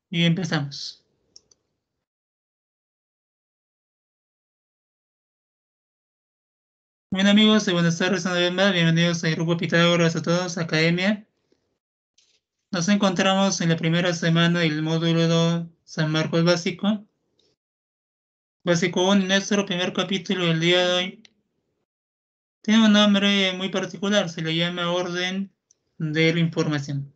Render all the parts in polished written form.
Y empezamos. Bueno amigos, buenas tardes una vez más, bienvenidos al Grupo Pitágoras a todos, Academia. Nos encontramos en la primera semana del módulo 2 San Marcos Básico. Básico 1, nuestro primer capítulo del día de hoy. Tiene un nombre muy particular, se le llama Orden de la Información.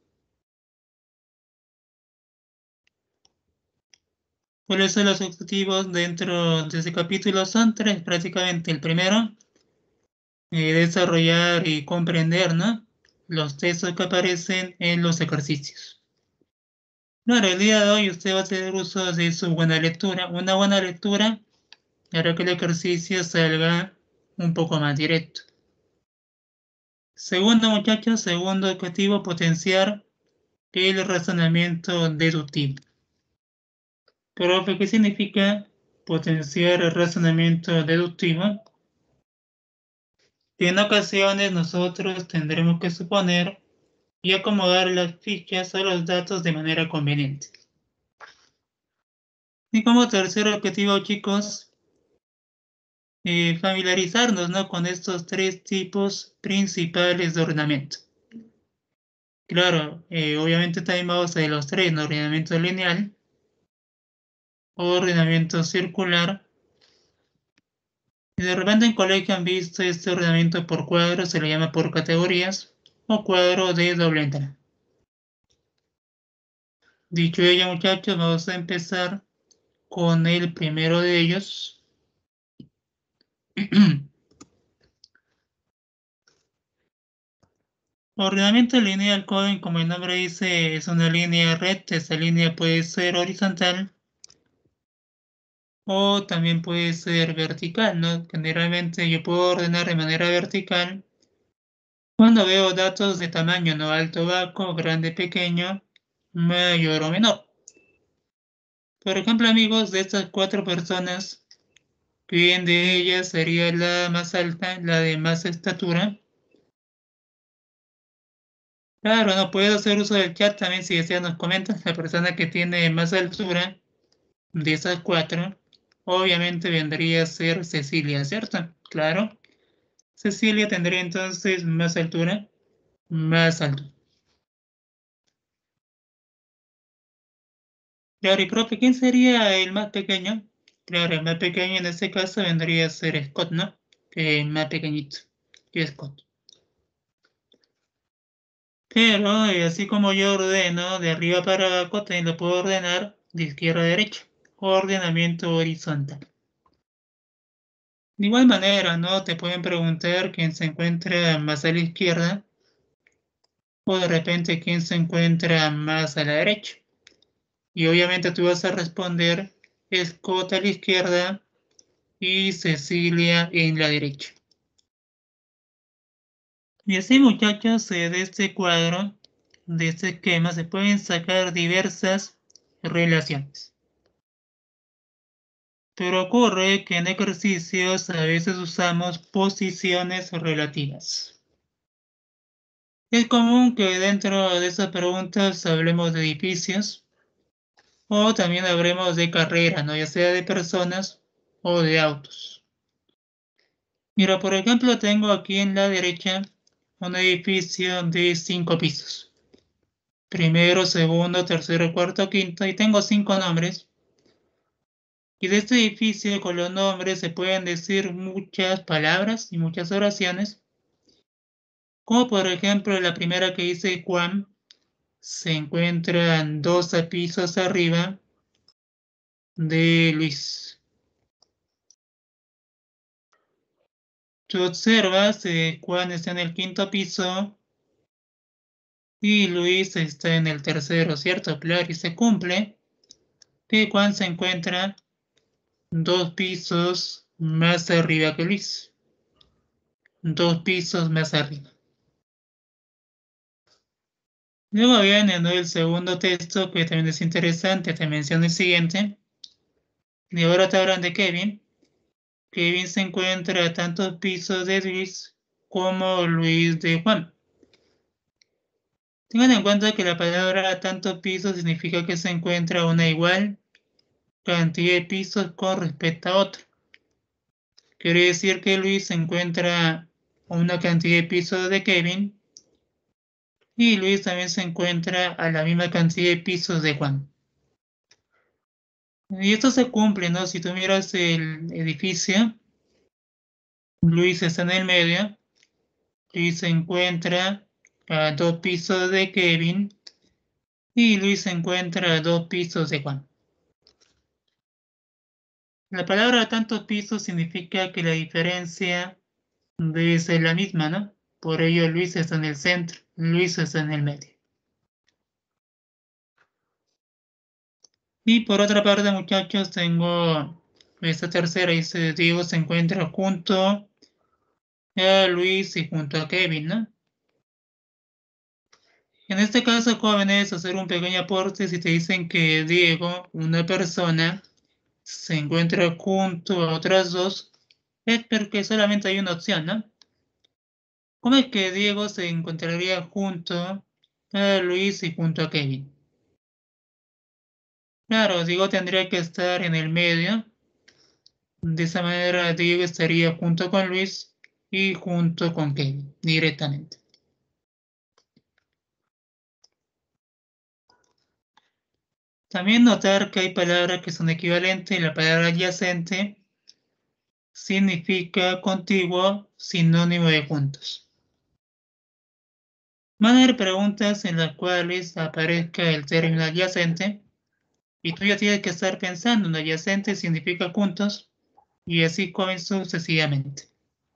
¿Cuáles son los objetivos dentro de ese capítulo? Son tres prácticamente. El primero, desarrollar y comprender, ¿no?, los textos que aparecen en los ejercicios. Claro, el día de hoy usted va a hacer uso de su buena lectura. Una buena lectura hará que el ejercicio salga un poco más directo. Segundo, muchachos, segundo objetivo, potenciar el razonamiento deductivo. Profe, ¿qué significa potenciar el razonamiento deductivo? En ocasiones nosotros tendremos que suponer y acomodar las fichas a los datos de manera conveniente. Y como tercer objetivo, chicos, familiarizarnos, ¿no?, con estos tres tipos principales de ordenamiento. Claro, obviamente también vamos a ver los tres, ¿no? Ordenamiento lineal, ordenamiento circular. Y de repente en colegio han visto este ordenamiento por cuadros, se le llama por categorías, o cuadro de doble entrada. Dicho ello, muchachos, vamos a empezar con el primero de ellos. Ordenamiento lineal, joven, como el nombre dice, es una línea recta. Esa línea puede ser horizontal o también puede ser vertical, ¿no? Generalmente yo puedo ordenar de manera vertical cuando veo datos de tamaño, ¿no?, alto, bajo, grande, pequeño, mayor o menor. Por ejemplo, amigos, de estas cuatro personas, ¿quién de ellas sería la más alta, la de más estatura? Claro, no puedo hacer uso del chat también si desean nos comentan. La persona que tiene más altura de esas cuatro, obviamente vendría a ser Cecilia, ¿cierto? Claro. Cecilia tendría entonces más altura, más alto. Claro, y profe, ¿quién sería el más pequeño? Claro, el más pequeño en este caso vendría a ser Scott, ¿no? Que es más pequeñito que Scott. Pero así como yo ordeno de arriba para abajo, también lo puedo ordenar de izquierda a derecha. Ordenamiento horizontal. De igual manera, ¿no?, te pueden preguntar quién se encuentra más a la izquierda o de repente quién se encuentra más a la derecha. Y obviamente tú vas a responder Scott a la izquierda y Cecilia en la derecha. Y así, muchachos, de este cuadro, de este esquema, se pueden sacar diversas relaciones. Pero ocurre que en ejercicios a veces usamos posiciones relativas. Es común que dentro de esas preguntas hablemos de edificios o también hablemos de carreras, ¿no?, ya sea de personas o de autos. Mira, por ejemplo, tengo aquí en la derecha un edificio de 5 pisos. Primero, segundo, tercero, cuarto, quinto, y tengo 5 nombres. Y de este edificio con los nombres se pueden decir muchas palabras y muchas oraciones. Como por ejemplo la primera que dice Juan, se encuentran 2 pisos arriba de Luis. Tú observas que Juan está en el quinto piso y Luis está en el tercero, ¿cierto? Claro, y se cumple que Juan se encuentra 2 pisos más arriba que Luis. 2 pisos más arriba. Luego viene, ¿no?, el segundo texto que también es interesante, te menciono el siguiente. Y ahora te hablan de Kevin. Kevin se encuentra a tantos pisos de Luis como Luis de Juan. Tengan en cuenta que la palabra tanto piso significa que se encuentra una igual cantidad de pisos con respecto a otro. Quiere decir que Luis se encuentra a una cantidad de pisos de Kevin y Luis también se encuentra a la misma cantidad de pisos de Juan. Y esto se cumple, ¿no? Si tú miras el edificio, Luis está en el medio, Luis se encuentra a 2 pisos de Kevin y Luis se encuentra a 2 pisos de Juan. La palabra tantos pisos significa que la diferencia debe ser la misma, ¿no? Por ello Luis está en el centro, Luis está en el medio. Y por otra parte, muchachos, tengo esta tercera, dice Diego se encuentra junto a Luis y junto a Kevin, ¿no? En este caso, jóvenes, hacer un pequeño aporte si te dicen que Diego, una persona, se encuentra junto a otras dos, es porque solamente hay una opción, ¿no? ¿Cómo es que Diego se encontraría junto a Luis y junto a Kevin? Claro, Diego tendría que estar en el medio. De esa manera, Diego estaría junto con Luis y junto con Kevin, directamente. También notar que hay palabras que son equivalentes. La palabra adyacente significa contiguo, sinónimo de juntos. Van a haber preguntas en las cuales aparezca el término adyacente y tú ya tienes que estar pensando en adyacente significa juntos y así sucesivamente.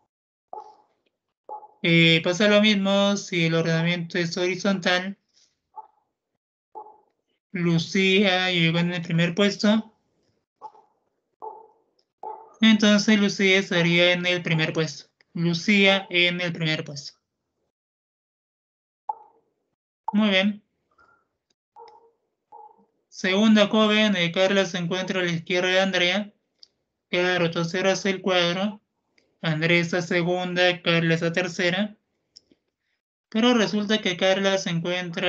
Pasa lo mismo si el ordenamiento es horizontal. Lucía llegó en el primer puesto. Entonces Lucía estaría en el primer puesto. Lucía en el primer puesto. Muy bien. Segunda joven, Carla se encuentra a la izquierda de Andrea. Claro, tú cerras el cuadro. Andrea está segunda, Carla está tercera. Pero resulta que Carla se encuentra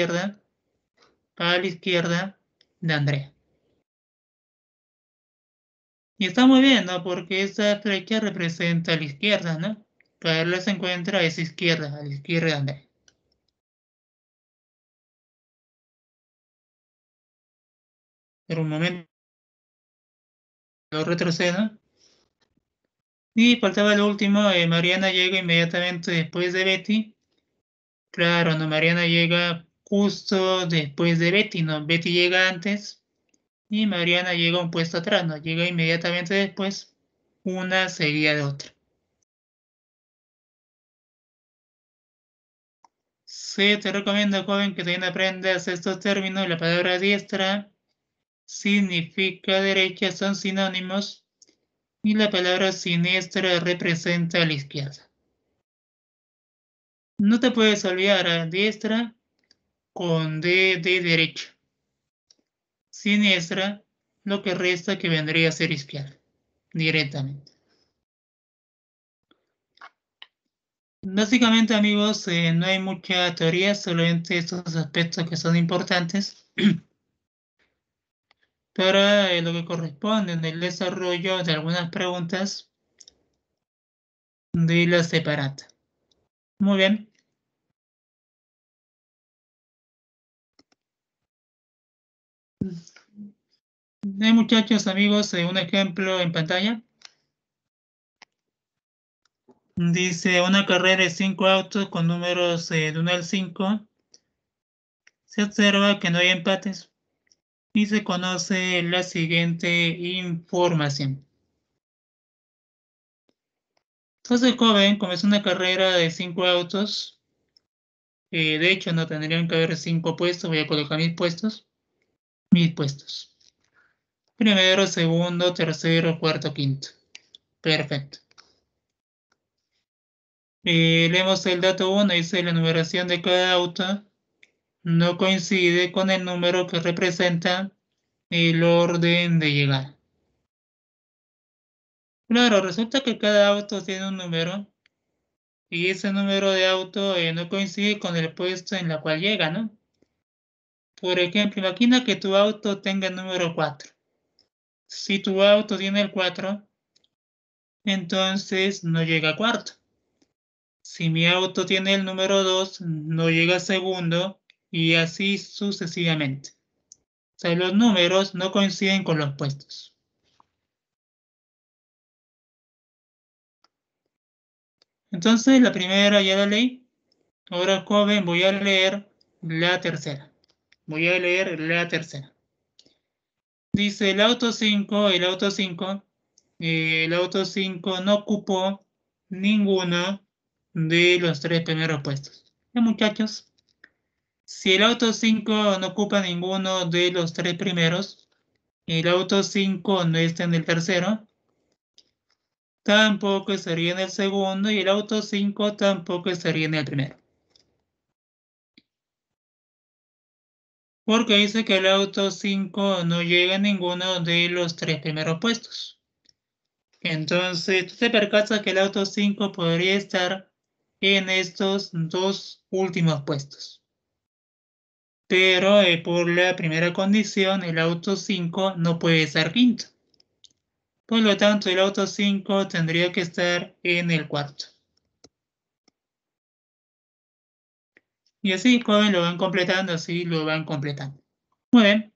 a la izquierda de Andrea. Y está muy bien, ¿no? Porque esa flecha representa a la izquierda, ¿no? Carla se encuentra a esa izquierda, a la izquierda de Andrea. Pero un momento, lo retrocedo. Y faltaba el último, Mariana llega inmediatamente después de Betty. Claro, no, Mariana llega justo después de Betty, no, Betty llega antes y Mariana llega un puesto atrás, no, llega inmediatamente después, una seguida de otra. Sí, te recomiendo, joven, que también aprendas estos términos. La palabra diestra significa derecha, son sinónimos, y la palabra siniestra representa a la izquierda. No te puedes olvidar a diestra con D de derecha. Siniestra, lo que resta que vendría a ser izquierda, directamente. Básicamente, amigos, no hay mucha teoría, solamente estos aspectos que son importantes para lo que corresponde en el desarrollo de algunas preguntas de la separata. Muy bien. Muchachos, amigos, un ejemplo en pantalla. Dice una carrera de 5 autos con números de 1 al 5. Se observa que no hay empates y se conoce la siguiente información. Entonces, joven, como es una carrera de 5 autos, de hecho no tendrían que haber 5 puestos, voy a colocar mis puestos. Mis puestos. Primero, segundo, tercero, cuarto, quinto. Perfecto. Leemos el dato 1, dice la numeración de cada auto no coincide con el número que representa el orden de llegada. Claro, resulta que cada auto tiene un número y ese número de auto no coincide con el puesto en la cual llega, ¿no? Por ejemplo, imagina que tu auto tenga el número 4. Si tu auto tiene el 4, entonces no llega a cuarto. Si mi auto tiene el número 2, no llega a segundo y así sucesivamente. O sea, los números no coinciden con los puestos. Entonces, la primera ya la leí. Ahora, joven, voy a leer la tercera. Voy a leer la tercera. Dice el auto 5 no ocupó ninguno de los tres primeros puestos. Ya, muchachos, si el auto 5 no ocupa ninguno de los tres primeros, el auto 5 no está en el tercero, tampoco estaría en el segundo y el auto 5 tampoco estaría en el primero. Porque dice que el auto 5 no llega a ninguno de los tres primeros puestos. Entonces, tú te percatas que el auto 5 podría estar en estos dos últimos puestos. Pero por la primera condición, el auto 5 no puede estar quinto. Por lo tanto, el auto 5 tendría que estar en el cuarto. Y así, joven, lo van completando, así lo van completando. Muy bien.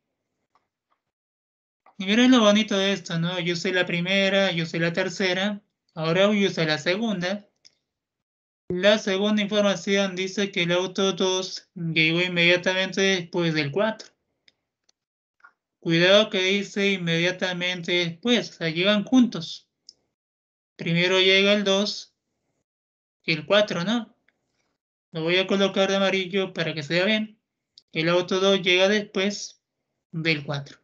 Y miren lo bonito de esto, ¿no? Yo soy la primera, yo soy la tercera, ahora yo soy la segunda. La segunda información dice que el auto 2 llegó inmediatamente después del 4. Cuidado que dice inmediatamente después, o sea, llegan juntos. Primero llega el 2 y el 4, ¿no? Lo voy a colocar de amarillo para que se vea bien. El auto 2 llega después del 4.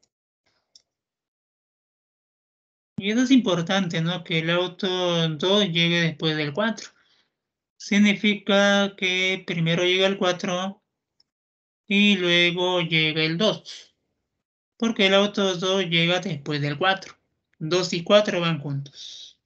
Y eso es importante, ¿no? Que el auto 2 llegue después del 4. Significa que primero llega el 4 y luego llega el 2. Porque el auto 2 llega después del 4. 2 y 4 van juntos.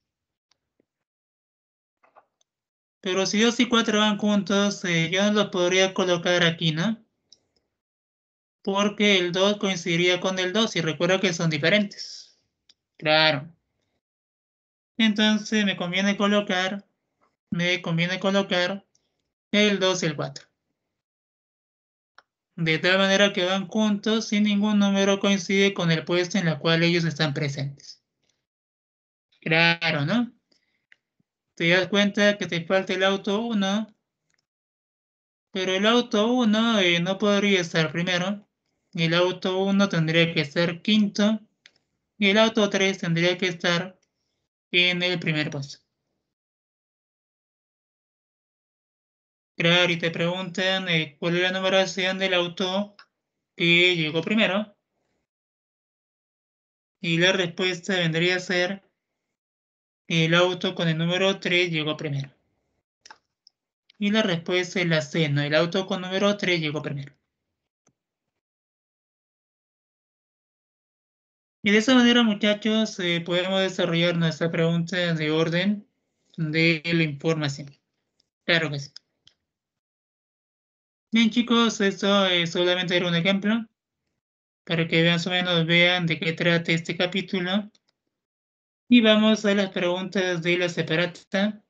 Pero si 2 y 4 van juntos, yo no los podría colocar aquí, ¿no? Porque el 2 coincidiría con el 2 y recuerda que son diferentes. Claro. Entonces me conviene colocar el 2 y el 4. De tal manera que van juntos y ningún número coincide con el puesto en el cual ellos están presentes. Claro, ¿no? Te das cuenta que te falta el auto 1, pero el auto 1 no podría estar primero. El auto 1 tendría que estar quinto y el auto 3 tendría que estar en el primer puesto. Claro, y te preguntan cuál es la numeración del auto que llegó primero. Y la respuesta vendría a ser el auto con el número 3 llegó primero. Y la respuesta es la C, ¿no? El auto con número 3 llegó primero. Y de esa manera, muchachos, podemos desarrollar nuestra pregunta de orden de la información. Claro que sí. Bien, chicos, esto solamente era un ejemplo para que más o menos vean de qué trata este capítulo. Y vamos a las preguntas de la separata.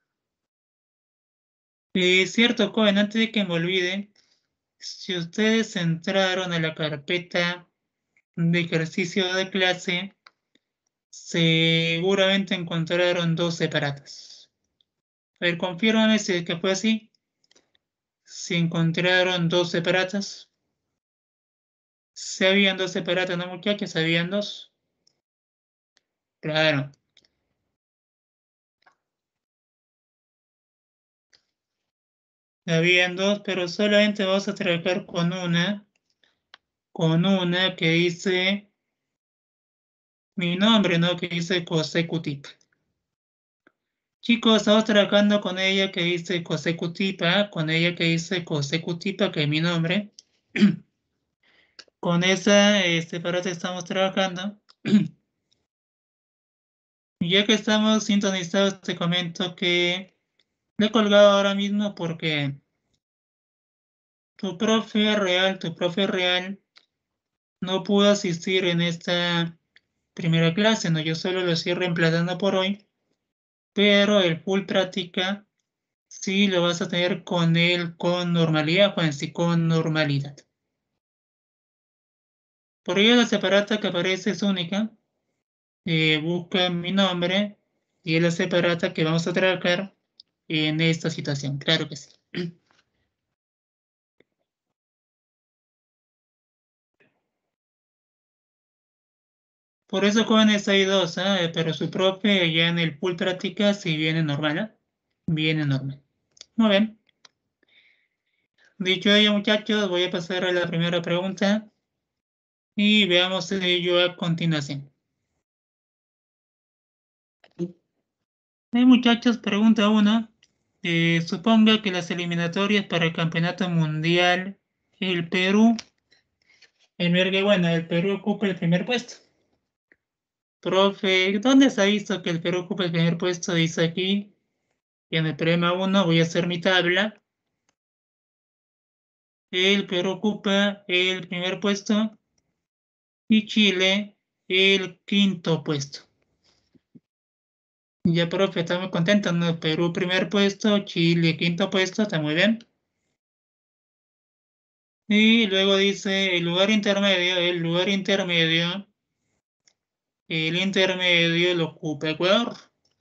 Cierto, joven, antes de que me olvide, si ustedes entraron a la carpeta de ejercicio de clase, seguramente encontraron dos separatas. A ver, confírmame si es que fue así. Si encontraron dos separatas. Si habían dos separatas, ¿no, muchachos? ¿Habían dos? Claro. Habían dos, pero solamente vamos a trabajar con una que dice mi nombre, ¿no? Que dice consecutiva. Chicos, estamos trabajando con ella que dice consecutiva, con ella que dice consecutiva, que es mi nombre. Con esa separata estamos trabajando. Ya que estamos sintonizados, te comento que Le he colgado ahora mismo porque tu profe real, no pudo asistir en esta primera clase, ¿no? Yo solo lo estoy reemplazando por hoy, pero el full práctica sí lo vas a tener con él con normalidad, Juan, sí, con normalidad. Por ello la separata que aparece es única. Busca mi nombre y es la separata que vamos a trabajar en esta situación, claro que sí. Por eso jóvenes hay dos, pero su profe ya en el full práctica sí viene normal, viene normal. Muy bien. Dicho ello, muchachos, voy a pasar a la primera pregunta y veamos ello a continuación. Muchachos, pregunta uno. Suponga que las eliminatorias para el Campeonato Mundial, el Perú, el Perú ocupa el primer puesto. Profe, ¿dónde se ha visto que el Perú ocupa el primer puesto? Dice aquí, y en el problema uno voy a hacer mi tabla. El Perú ocupa el primer puesto y Chile el quinto puesto. Ya, profe, estamos contentos, ¿no? Perú primer puesto, Chile quinto puesto, está muy bien. Y luego dice el intermedio lo ocupa Ecuador.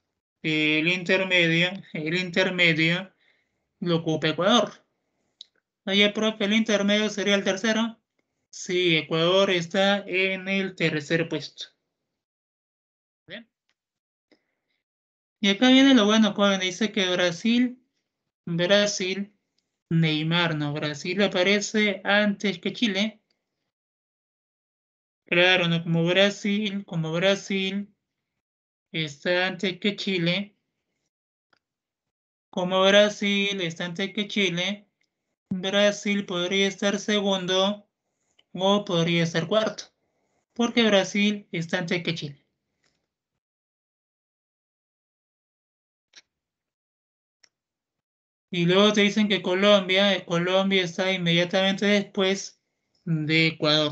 El intermedio lo ocupa Ecuador. Oye, profe, el intermedio sería el tercero. Sí, Ecuador está en el tercer puesto. Bien. Y acá viene lo bueno, joven. Dice que Brasil, Neymar, no, Brasil aparece antes que Chile. Claro, no, como Brasil está antes que Chile, como Brasil está antes que Chile, Brasil podría estar segundo o podría estar cuarto, porque Brasil está antes que Chile. Y luego te dicen que Colombia está inmediatamente después de Ecuador.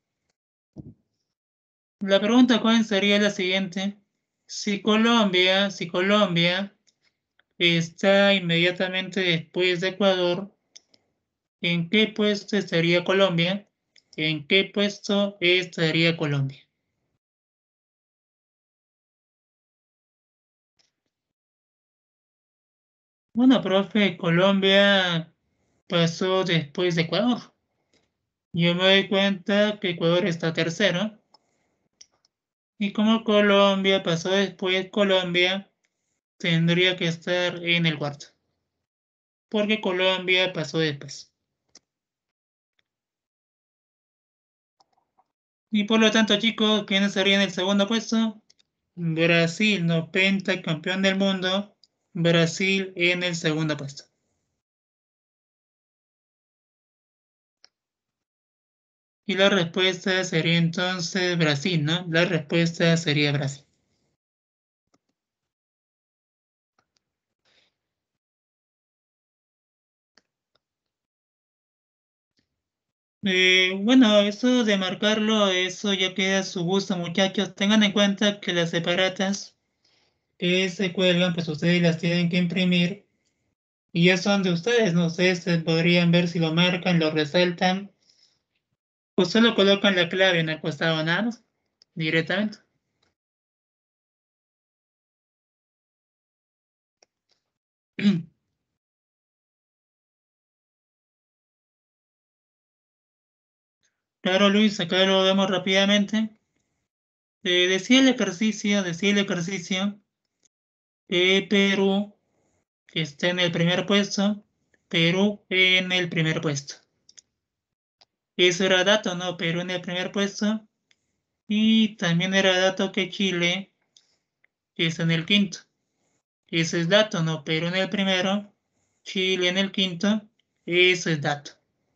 La pregunta, ¿cuál sería la siguiente? Si Colombia está inmediatamente después de Ecuador, ¿en qué puesto estaría Colombia? ¿En qué puesto estaría Colombia? Bueno, profe, Colombia pasó después de Ecuador. Yo me doy cuenta que Ecuador está tercero. Y como Colombia pasó después, Colombia tendría que estar en el cuarto. Porque Colombia pasó después. Y por lo tanto, chicos, ¿quién estaría en el segundo puesto? Brasil, no campeón del mundo. Brasil en el segundo puesto. Y la respuesta sería entonces Brasil, ¿no? La respuesta sería Brasil. Bueno, eso de marcarlo, eso ya queda a su gusto, muchachos. Tengan en cuenta que las separatas que se cuelgan, pues ustedes las tienen que imprimir y ya son de ustedes, ¿no? Ustedes podrían ver si lo marcan, lo resaltan, o solo colocan la clave en el costado nada más, directamente. Claro, Luis, acá lo vemos rápidamente. Decía el ejercicio, Perú está en el primer puesto, Perú en el primer puesto. Eso era dato, ¿no? Perú en el primer puesto. Y también era dato que Chile está en el quinto. Ese es dato, ¿no? Perú en el primero, Chile en el quinto. Eso es dato.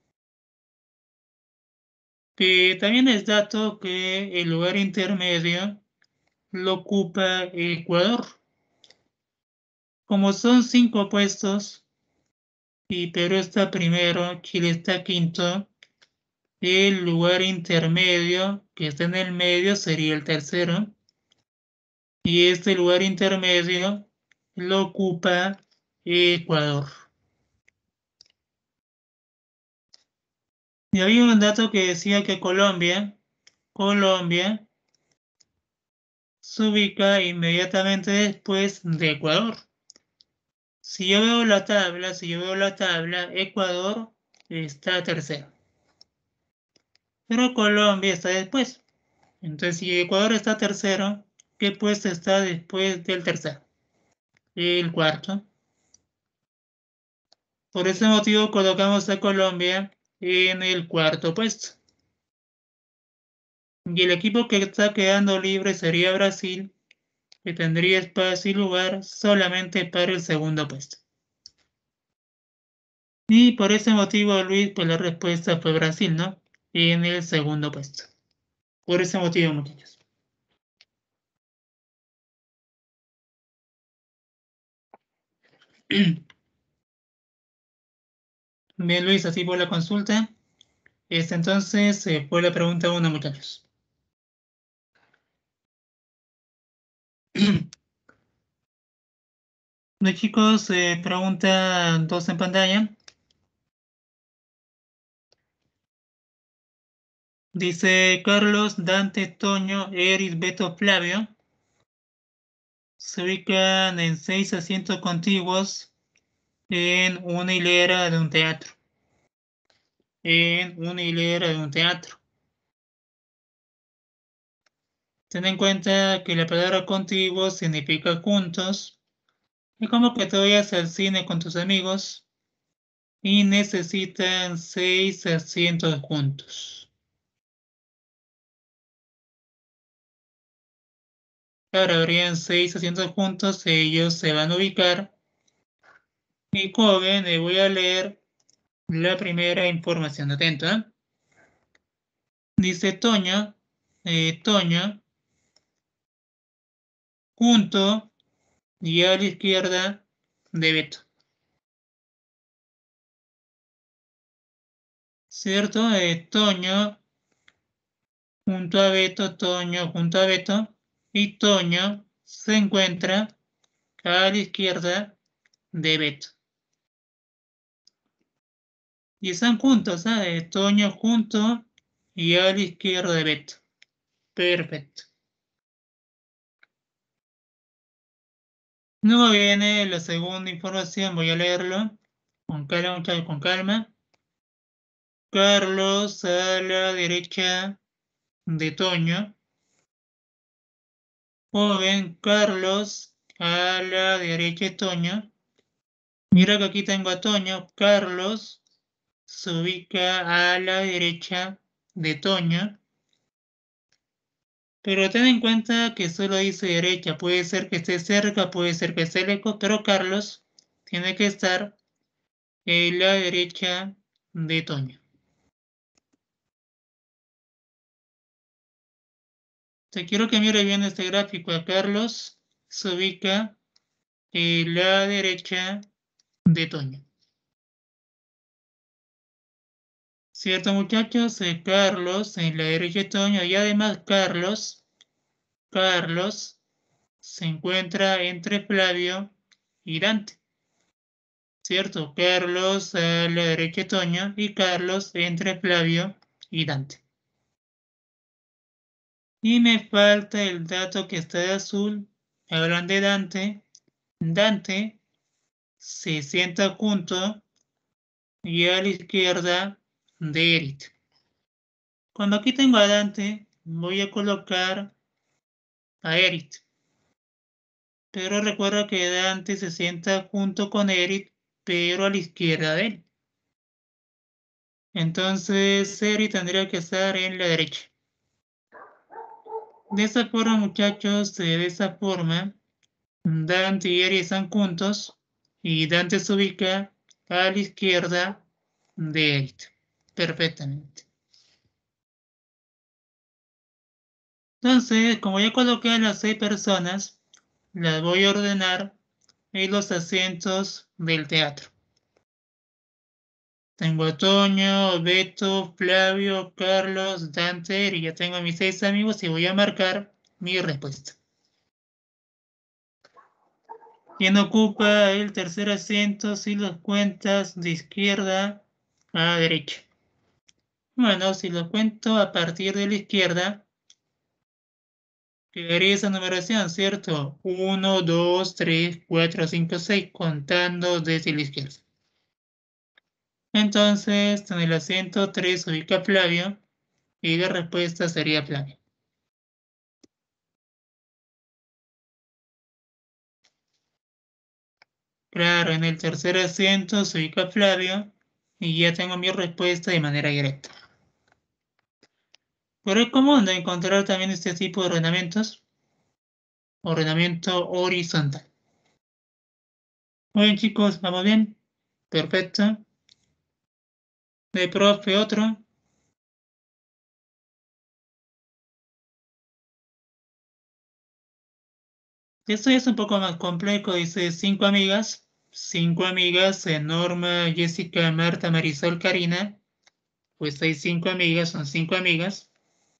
Que también es dato que el lugar intermedio lo ocupa Ecuador. como son 5 puestos y Perú está primero, Chile está quinto, el lugar intermedio que está en el medio sería el tercero y este lugar intermedio lo ocupa Ecuador. Y había un dato que decía que Colombia se ubica inmediatamente después de Ecuador. Si yo veo la tabla, Ecuador está tercero. Pero Colombia está después. Entonces, si Ecuador está tercero, ¿qué puesto está después del tercero? El cuarto. Por ese motivo colocamos a Colombia en el cuarto puesto. Y el equipo que está quedando libre sería Brasil, que tendría espacio y lugar solamente para el segundo puesto. Y por ese motivo, Luis, pues la respuesta fue Brasil, ¿no? En el segundo puesto. Por ese motivo, muchachos. Bien, Luis, así fue la consulta. Entonces fue la pregunta 1, muchachos. Los chicos, pregunta 2 en pantalla. Dice Carlos, Dante, Toño, Eris, Beto, Flavio. Se ubican en 6 asientos contiguos en una hilera de un teatro. En una hilera de un teatro. Ten en cuenta que la palabra contiguo significa juntos. Es como que te vayas al cine con tus amigos y necesitan 6 asientos juntos. Ahora habrían 6 asientos juntos, ellos se van a ubicar. Y joven, voy a leer la primera información. Atento, ¿eh? Dice Toño, Toño, junto y a la izquierda de Beto. ¿Cierto? Toño junto a Beto, Toño junto a Beto. Y Toño se encuentra a la izquierda de Beto. Y están juntos, ¿sabes? Toño junto y a la izquierda de Beto. Perfecto. Luego viene la segunda información, voy a leerlo. Con calma, muchachos, con calma. Carlos a la derecha de Toño. Joven Carlos a la derecha de Toño. Mira que aquí tengo a Toño. Carlos se ubica a la derecha de Toño. Pero ten en cuenta que solo dice derecha. Puede ser que esté cerca, puede ser que esté lejos, pero Carlos tiene que estar en la derecha de Toño. Te quiero que mire bien este gráfico. A Carlos se ubica en la derecha de Toño. ¿Cierto, muchachos? Carlos en la derecha de Toño y además Carlos se encuentra entre Flavio y Dante. ¿Cierto? Carlos a la derecha de Toño y Carlos entre Flavio y Dante. Y me falta el dato que está de azul. Hablan de Dante. Dante se sienta junto y a la izquierda de Eric. Cuando aquí tengo a Dante, voy a colocar a Eric. Pero recuerda que Dante se sienta junto con Eric, pero a la izquierda de él. Entonces Eric tendría que estar en la derecha. De esa forma, muchachos, de esa forma, Dante y Eric están juntos y Dante se ubica a la izquierda de Eric. Perfectamente. Entonces, como ya coloqué a las 6 personas, las voy a ordenar y los asientos del teatro. Tengo a Toño, Beto, Flavio, Carlos, Dante y ya tengo a mis 6 amigos y voy a marcar mi respuesta. ¿Quién ocupa el tercer asiento si los cuentas de izquierda a derecha? Bueno, si lo cuento a partir de la izquierda, quedaría esa numeración, ¿cierto? 1, 2, 3, 4, 5, 6, contando desde la izquierda. Entonces, en el asiento 3 ubica Flavio y la respuesta sería Flavio. Claro, en el tercer asiento se ubica Flavio y ya tengo mi respuesta de manera directa. Pero es común de encontrar también este tipo de ordenamientos. Ordenamiento horizontal. Muy bien, chicos, ¿vamos bien? Perfecto. De profe, otro. Esto ya es un poco más complejo, dice 5 amigas. 5 amigas, Norma, Jessica, Marta, Marisol, Karina. Pues hay 5 amigas, son 5 amigas.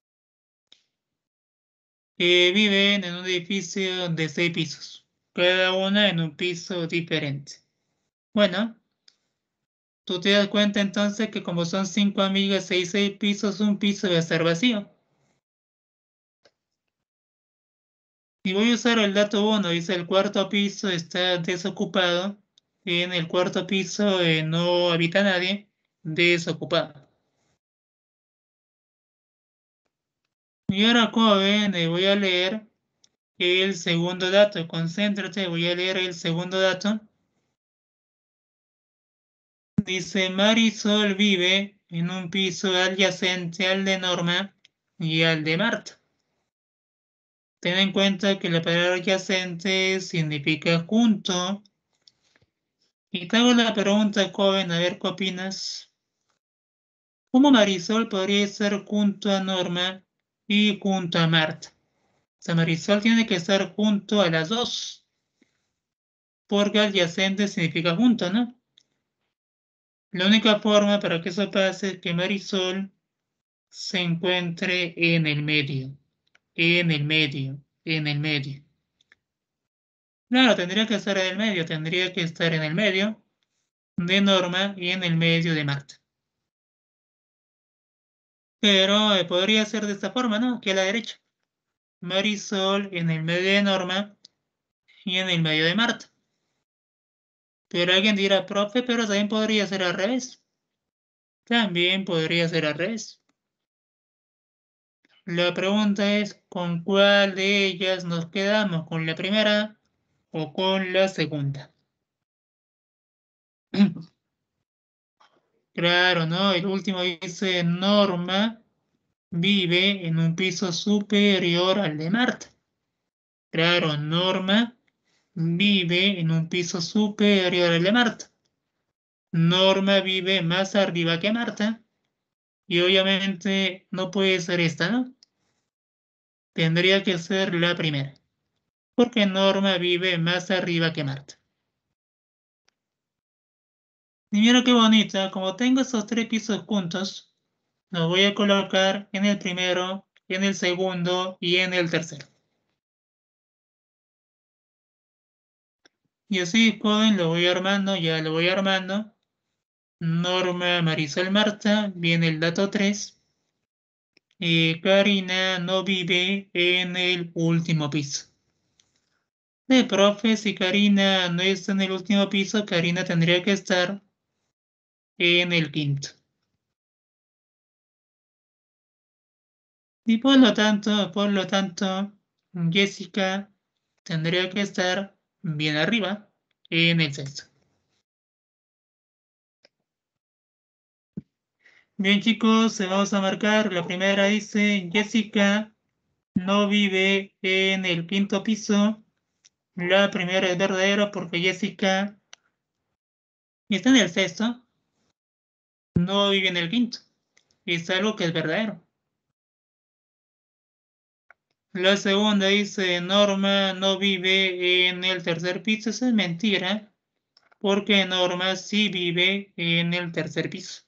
Que viven en un edificio de 6 pisos. Cada una en un piso diferente. Bueno, tú te das cuenta entonces que como son 5 amigas y 6 pisos, un piso debe estar vacío. Y voy a usar el dato 1, dice el cuarto piso está desocupado. En el cuarto piso no habita nadie, desocupado. Y ahora, como ven, voy a leer el segundo dato. Concéntrate, voy a leer el segundo dato. Dice, Marisol vive en un piso adyacente al de Norma y al de Marta. Ten en cuenta que la palabra adyacente significa junto. Y te hago la pregunta, joven, a ver qué opinas. ¿Cómo Marisol podría ser junto a Norma y junto a Marta? O sea, Marisol tiene que estar junto a las dos, porque adyacente significa junto, ¿no? La única forma para que eso pase es que Marisol se encuentre en el medio, en el medio, en el medio. Claro, tendría que estar en el medio, tendría que estar en el medio de Norma y en el medio de Marta. Pero podría ser de esta forma, ¿no? Aquí a la derecha. Marisol en el medio de Norma y en el medio de Marta. Pero alguien dirá, profe, pero también podría ser al revés. También podría ser al revés. La pregunta es, ¿con cuál de ellas nos quedamos? ¿Con la primera o con la segunda? Claro, ¿no? El último dice, Norma vive en un piso superior al de Marta. Claro, Norma vive en un piso superior al de Marta. Norma vive más arriba que Marta y obviamente no puede ser esta, ¿no? Tendría que ser la primera, porque Norma vive más arriba que Marta. Y mira qué bonita, como tengo esos 3 pisos juntos, los voy a colocar en el primero, en el segundo y en el tercero. Y así, joven, lo voy armando, ya lo voy armando. Norma, Marisol, Marta, viene el dato 3. Karina no vive en el último piso. Profe, si Karina no está en el último piso, Karina tendría que estar en el quinto. Y por lo tanto, Jessica tendría que estar bien arriba en el sexto. Bien, chicos, vamos a marcar. La primera dice, Jessica no vive en el quinto piso. La primera es verdadera porque Jessica está en el sexto, no vive en el quinto. Es algo que es verdadero. La segunda dice, Norma no vive en el tercer piso. Eso es mentira, porque Norma sí vive en el tercer piso.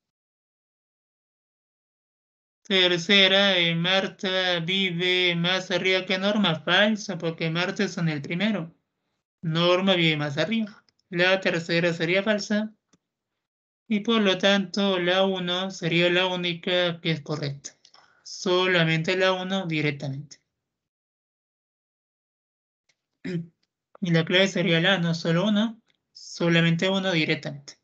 Tercera, Marta vive más arriba que Norma. Falso, porque Marta es en el primero. Norma vive más arriba. La tercera sería falsa y por lo tanto la 1 sería la única que es correcta. Solamente la 1 directamente. Y la clave sería la no solo uno, solamente uno directamente.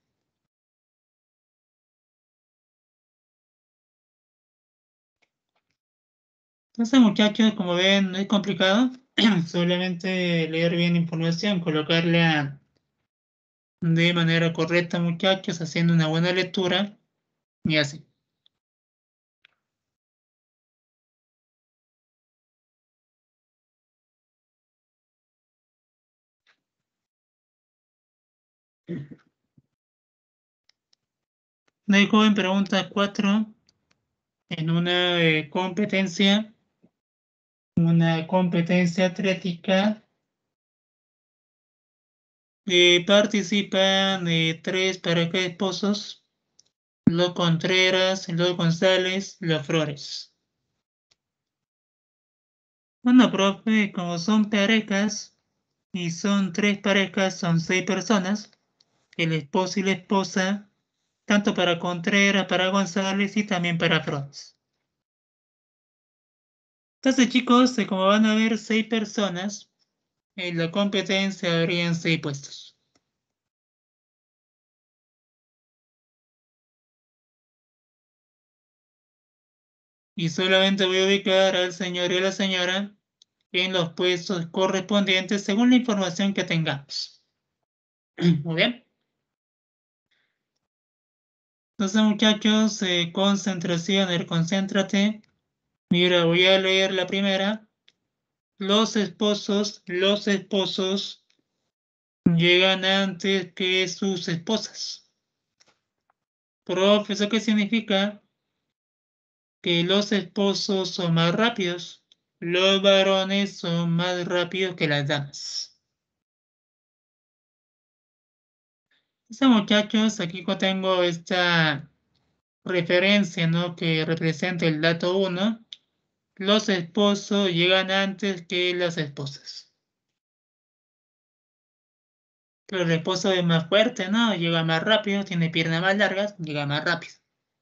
Entonces, muchachos, como ven, no es complicado. Solamente leer bien información, colocarla de manera correcta, muchachos, haciendo una buena lectura y así. De joven pregunta 4 en una competencia atlética. Participan tres parejas de esposos, los Contreras, los González, los Flores. Bueno, profe, como son parejas y son tres parejas, son 6 personas, el esposo y la esposa, tanto para Contreras, para González y también para Flores. Entonces, chicos, como van a ver 6 personas, en la competencia habrían 6 puestos. Y solamente voy a ubicar al señor y a la señora en los puestos correspondientes según la información que tengamos. Muy bien. Entonces, muchachos, concentración, concéntrate. Mira, voy a leer la primera. Los esposos llegan antes que sus esposas. Profe, ¿eso qué significa? Que los esposos son más rápidos. Los varones son más rápidos que las damas. Entonces, muchachos, aquí tengo esta referencia, ¿no? Que representa el dato 1. Los esposos llegan antes que las esposas. Pero el esposo es más fuerte, ¿no? Llega más rápido, tiene piernas más largas, llega más rápido.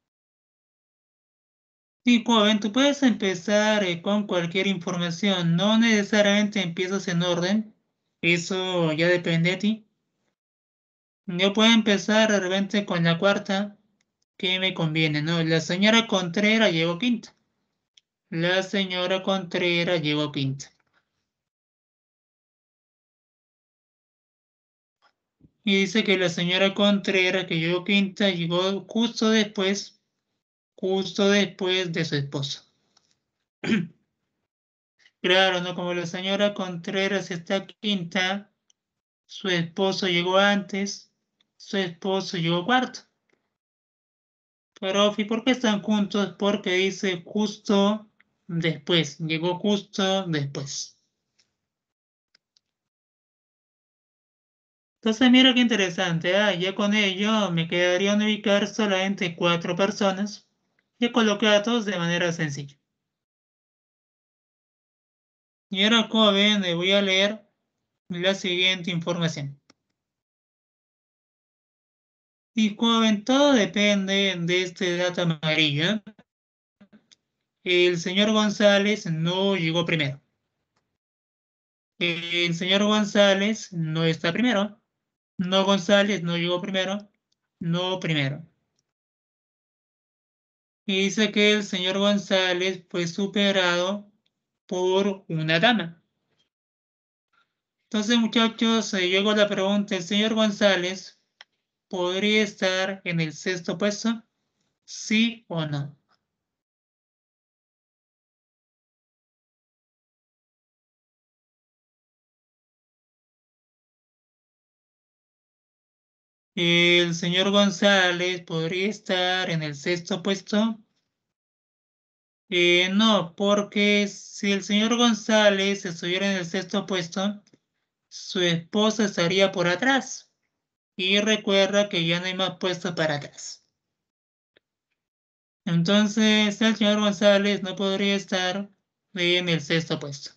Sí, joven, tú puedes empezar con cualquier información, no necesariamente empiezas en orden, eso ya depende de ti. Yo puedo empezar de repente con la cuarta, que me conviene, ¿no? La señora Contreras llegó quinta. La señora Contreras llegó quinta. Y dice que la señora Contreras, que llegó quinta, llegó justo después de su esposo. Claro, ¿no? Como la señora Contreras está quinta, su esposo llegó antes, su esposo llegó cuarto. Pero, ¿y por qué están juntos? Porque dice justo después, llegó justo después. Entonces, mira qué interesante, ¿ah? Ya con ello me quedarían ubicar solamente 4 personas y colocados de manera sencilla. Y ahora, como ven, voy a leer la siguiente información. Y como ven, todo depende de este dato amarillo. El señor González no llegó primero. El señor González no está primero. No González no llegó primero. No primero. Y dice que el señor González fue superado por una dama. Entonces, muchachos, llegó la pregunta, ¿el señor González podría estar en el sexto puesto? ¿Sí o no? ¿El señor González podría estar en el sexto puesto? No, porque si el señor González estuviera en el sexto puesto, su esposa estaría por atrás. Y recuerda que ya no hay más puestos para atrás. Entonces, el señor González no podría estar en el sexto puesto.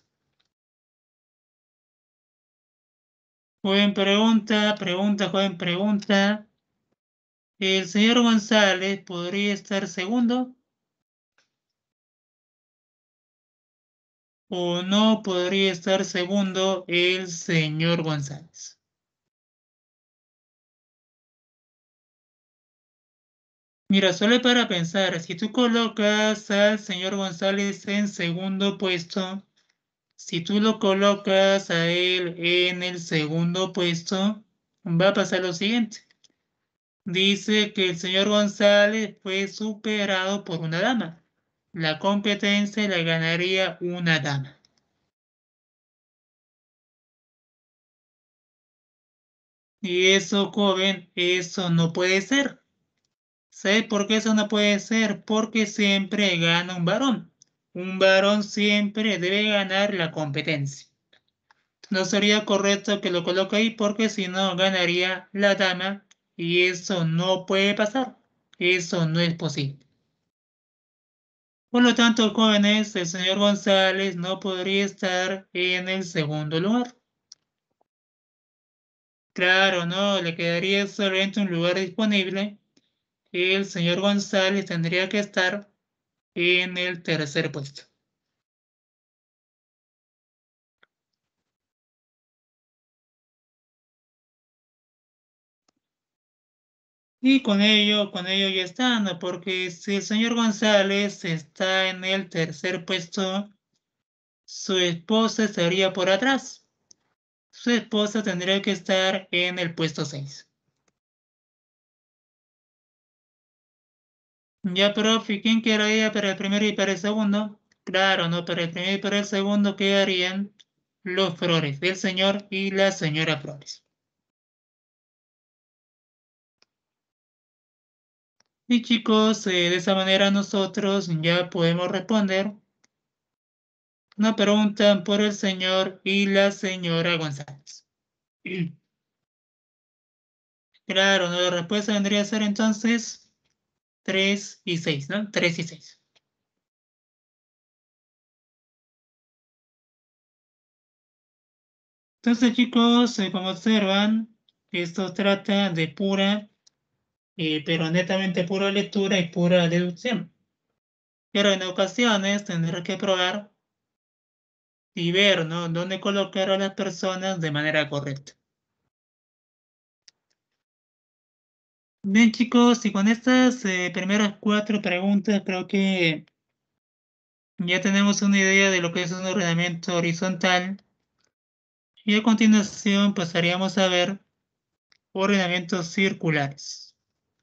Joven pregunta, joven pregunta. ¿El señor González podría estar segundo o no podría estar segundo el señor González? Mira, solo para pensar, si tú colocas al señor González en segundo puesto, si tú lo colocas a él en el segundo puesto, va a pasar lo siguiente. Dice que el señor González fue superado por una dama. La competencia la ganaría una dama. Y eso, joven, eso no puede ser. ¿Sabe por qué eso no puede ser? Porque siempre gana un varón. Un varón siempre debe ganar la competencia. No sería correcto que lo coloque ahí porque si no ganaría la dama y eso no puede pasar. Eso no es posible. Por lo tanto, jóvenes, el señor González no podría estar en el segundo lugar. Claro, no, le quedaría solamente un lugar disponible. El señor González tendría que estar en el tercer puesto. Y con ello ya está, ¿no? Porque si el señor González está en el tercer puesto, su esposa estaría por atrás. Su esposa tendría que estar en el puesto 6. Ya, profe, ¿quién quedaría para el primero y para el segundo? Claro, no, para el primero y para el segundo quedarían los Flores, el señor y la señora Flores. Y chicos, de esa manera nosotros ya podemos responder una pregunta por el señor y la señora González. Claro, ¿no? La respuesta vendría a ser entonces 3 y 6, ¿no? 3 y 6. Entonces, chicos, como observan, esto trata de pura, pero netamente pura lectura y pura deducción. Pero en ocasiones tendré que probar y ver, ¿no? Dónde colocar a las personas de manera correcta. Bien, chicos, y con estas primeras 4 preguntas creo que ya tenemos una idea de lo que es un ordenamiento horizontal. Y a continuación pasaríamos a ver ordenamientos circulares.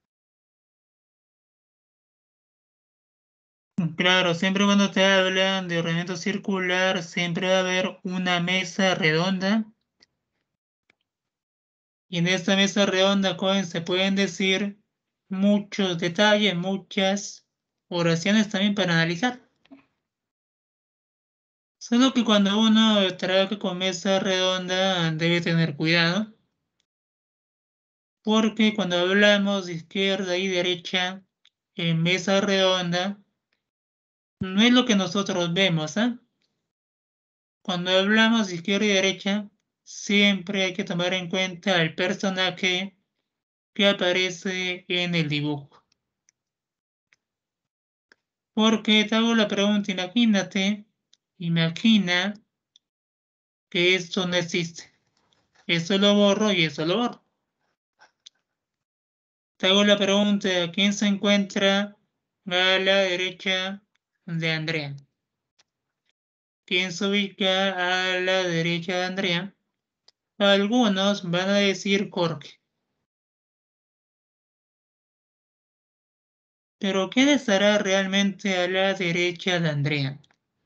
Claro, siempre cuando te hablan de ordenamiento circular, siempre va a haber una mesa redonda. Y en esta mesa redonda, joven, se pueden decir muchos detalles, muchas oraciones también para analizar. Solo que cuando uno trabaja con mesa redonda debe tener cuidado, porque cuando hablamos de izquierda y derecha en mesa redonda, no es lo que nosotros vemos, ¿eh? Cuando hablamos de izquierda y derecha, siempre hay que tomar en cuenta el personaje que aparece en el dibujo. Porque te hago la pregunta, imagina que esto no existe. Esto lo borro y eso lo borro. Te hago la pregunta, ¿quién se encuentra a la derecha de Andrea? ¿Quién se ubica a la derecha de Andrea? Algunos van a decir Jorge. Pero ¿quién estará realmente a la derecha de Andrea?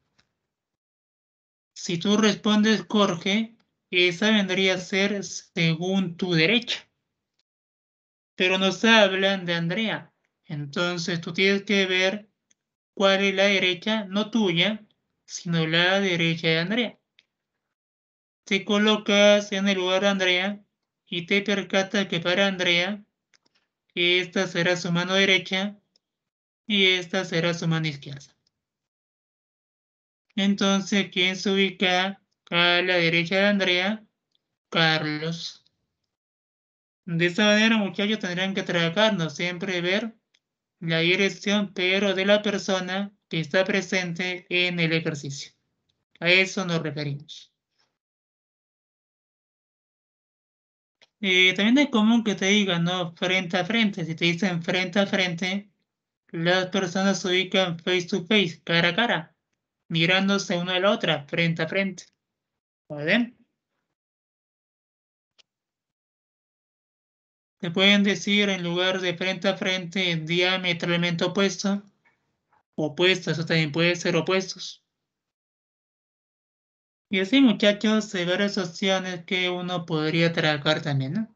Si tú respondes Jorge, esa vendría a ser según tu derecha. Pero nos hablan de Andrea. Entonces tú tienes que ver cuál es la derecha, no tuya, sino la derecha de Andrea. Te colocas en el lugar de Andrea y te percatas que para Andrea esta será su mano derecha y esta será su mano izquierda. Entonces, ¿quién se ubica a la derecha de Andrea? Carlos. De esta manera, muchachos, tendrán que trabajarnos, siempre ver la dirección, pero de la persona que está presente en el ejercicio. A eso nos referimos. También es común que te digan, ¿no? Frente a frente. Si te dicen frente a frente, las personas se ubican face to face, cara a cara, mirándose una a la otra, frente a frente. ¿Vale? Te pueden decir en lugar de frente a frente, diametralmente opuesto, opuestos, eso también puede ser opuestos. Y así, muchachos, hay varias opciones que uno podría trabajar también, ¿no?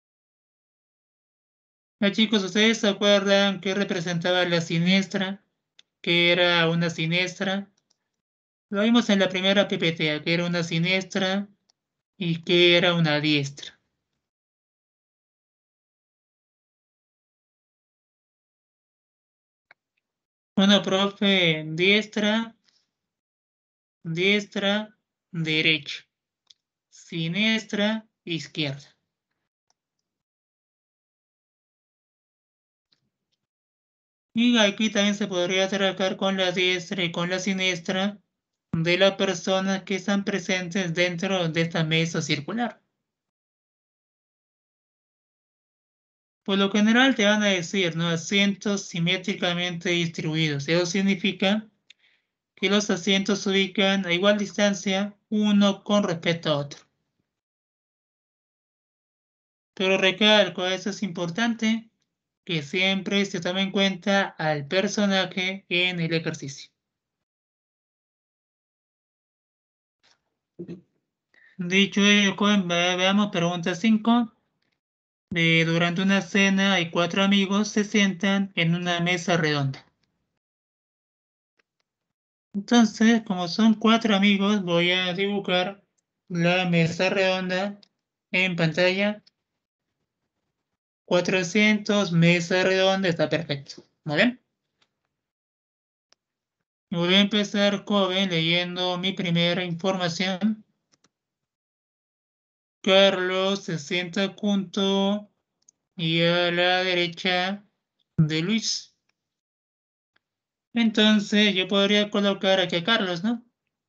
Ya, chicos, ¿ustedes se acuerdan qué representaba la siniestra? ¿Qué era una siniestra? Lo vimos en la primera PPT, que era una siniestra y que era una diestra. Bueno, profe, diestra, diestra, derecha, siniestra, izquierda. Y aquí también se podría trabajar con la diestra y con la siniestra de las personas que están presentes dentro de esta mesa circular. Por lo general te van a decir, ¿no? Asientos simétricamente distribuidos. Eso significa que los asientos se ubican a igual distancia uno con respecto a otro. Pero recalco, eso es importante, que siempre se tome en cuenta al personaje en el ejercicio. Dicho ello, veamos pregunta 5. Durante una cena hay 4 amigos se sientan en una mesa redonda. Entonces, como son 4 amigos, voy a dibujar la mesa redonda en pantalla. 400, mesa redonda, está perfecto. ¿Vale? Voy a empezar, joven, leyendo mi primera información. Carlos se sienta junto y a la derecha de Luis. Entonces yo podría colocar aquí a Carlos, ¿no?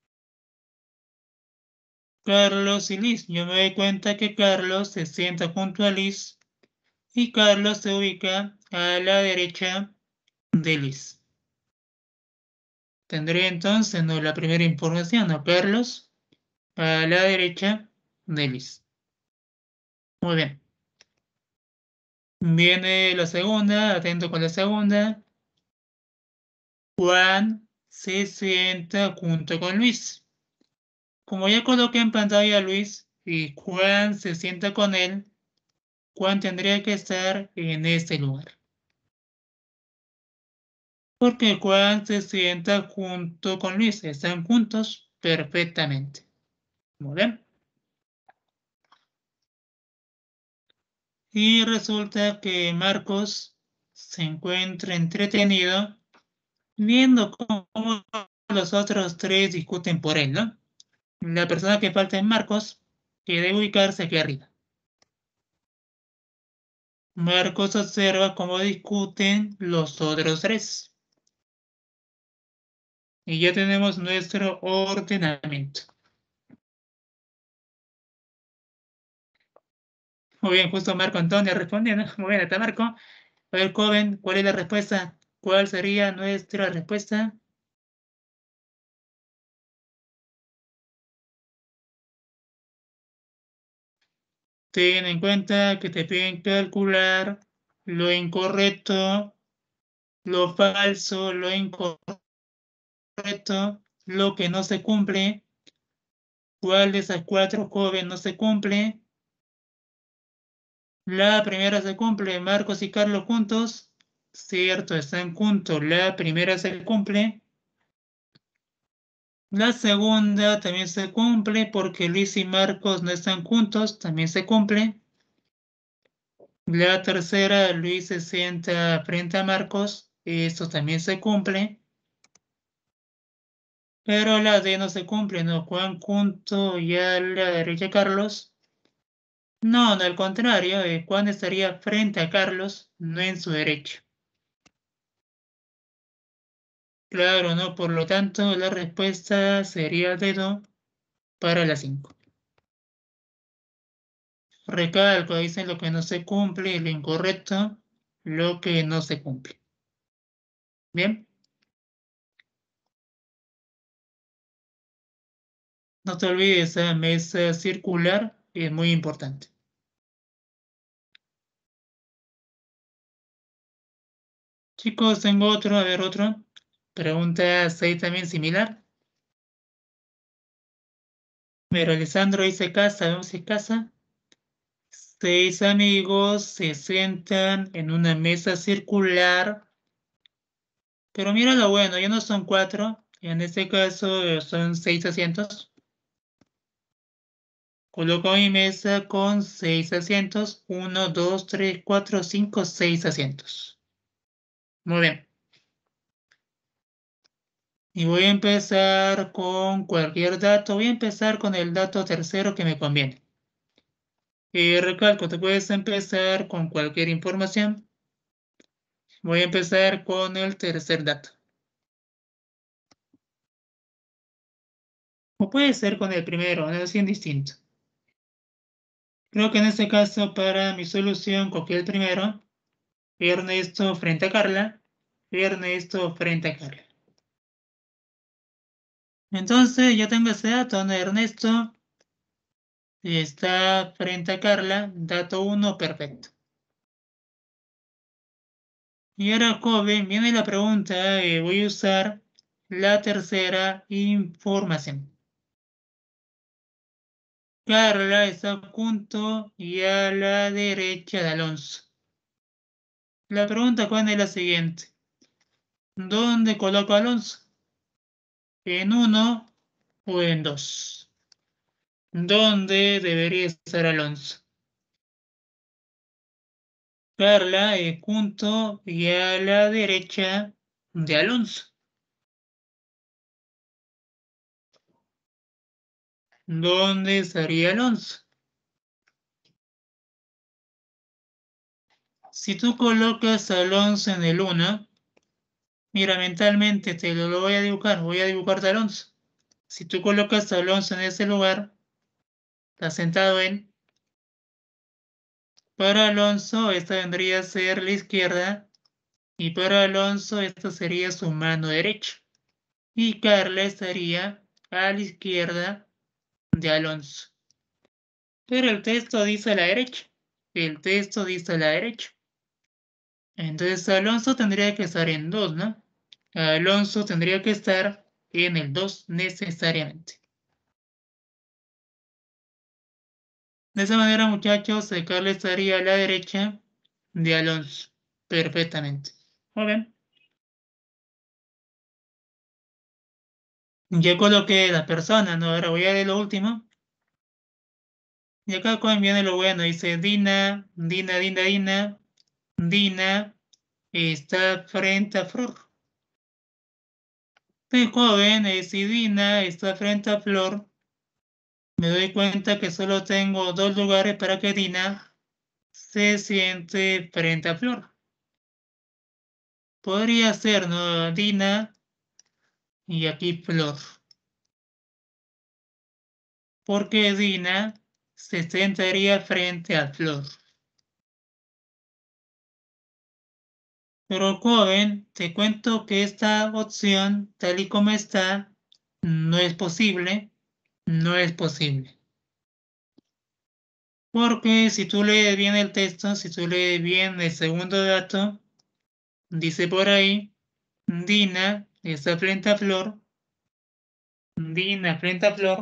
Carlos y Liz. Yo me doy cuenta que Carlos se sienta junto a Liz y Carlos se ubica a la derecha de Liz. Tendré entonces, ¿no? La primera información, ¿no? Carlos a la derecha de Liz. Muy bien. Viene la segunda, atento con la segunda. Juan se sienta junto con Luis. Como ya coloqué en pantalla a Luis y Juan se sienta con él, Juan tendría que estar en este lugar. Porque Juan se sienta junto con Luis. Están juntos perfectamente. Muy bien. Y resulta que Marcos se encuentra entretenido viendo cómo los otros 3 discuten por él, ¿no? La persona que falta es Marcos, que debe ubicarse aquí arriba. Marcos observa cómo discuten los otros 3. Y ya tenemos nuestro ordenamiento. Muy bien, justo Marco Antonio respondiendo. Muy bien, está Marco. A ver, joven, ¿cuál es la respuesta? ¿Cuál sería nuestra respuesta? Ten en cuenta que te piden calcular lo incorrecto, lo falso, lo incorrecto, lo que no se cumple. ¿Cuál de esas 4, joven, no se cumple? La primera se cumple, Marcos y Carlos juntos. cierto, están juntos. La primera se cumple. La segunda también se cumple porque Luis y Marcos no están juntos, también se cumple. La tercera, Luis se sienta frente a Marcos, esto también se cumple. Pero la D no se cumple, ¿no? Juan junto y a la derecha Carlos. No, no, al contrario, Juan estaría frente a Carlos, no en su derecha. Claro, ¿no? Por lo tanto, la respuesta sería dedo para la 5. Recalco, dicen lo que no se cumple y lo incorrecto, lo que no se cumple. Bien, no te olvides, esa mesa circular es muy importante. Chicos, tengo otro, a ver otro. Pregunta 6 también similar. Pero Alessandro dice casa, vemos si es casa. 6 amigos se sientan en una mesa circular. Pero mira lo bueno, ya no son 4, en este caso son 6 asientos. Coloco mi mesa con 6 asientos. 1, 2, 3, 4, 5, 6 asientos. Muy bien. Y voy a empezar con cualquier dato. Voy a empezar con el dato tercero que me conviene. Y recalco, te puedes empezar con cualquier información. Voy a empezar con el tercer dato. O puede ser con el primero, no es indistinto. Creo que en este caso, para mi solución, cogí el primero. Ernesto frente a Carla. Ernesto frente a Carla. Entonces, ya tengo ese dato, donde Ernesto está frente a Carla. Dato 1, perfecto. Y ahora, joven, viene la pregunta. Voy a usar la tercera información. Carla está junto y a la derecha de Alonso. La pregunta, Juan, es la siguiente. ¿Dónde coloco a Alonso? ¿En uno o en dos? ¿Dónde debería estar Alonso? Carla junto y a la derecha de Alonso. ¿Dónde estaría Alonso? Si tú colocas a Alonso en el 1, mira, mentalmente te lo voy a dibujar. Voy a dibujarte a Alonso. Si tú colocas a Alonso en ese lugar, está sentado en. Para Alonso, esta vendría a ser la izquierda. Y para Alonso, esta sería su mano derecha. Y Carla estaría a la izquierda de Alonso. Pero el texto dice a la derecha. El texto dice a la derecha. Entonces Alonso tendría que estar en 2, ¿no? Alonso tendría que estar en el 2 necesariamente. De esa manera, muchachos, Carla estaría a la derecha de Alonso. Perfectamente. Muy bien. Ya coloqué la persona, ¿no? Ahora voy a ver lo último. Y acá cuando viene lo bueno, dice Dina, Dina, Dina, Dina, Dina está frente a Flor. Soy joven, si Dina está frente a Flor, me doy cuenta que solo tengo 2 lugares para que Dina se siente frente a Flor. Podría ser, ¿no? Dina y aquí Flor. Porque Dina se sentaría frente a Flor. Pero joven, te cuento que esta opción, tal y como está, no es posible. No es posible. Porque si tú lees bien el texto, si tú lees bien el segundo dato, dice por ahí, Dina está frente a Flor. Dina frente a Flor.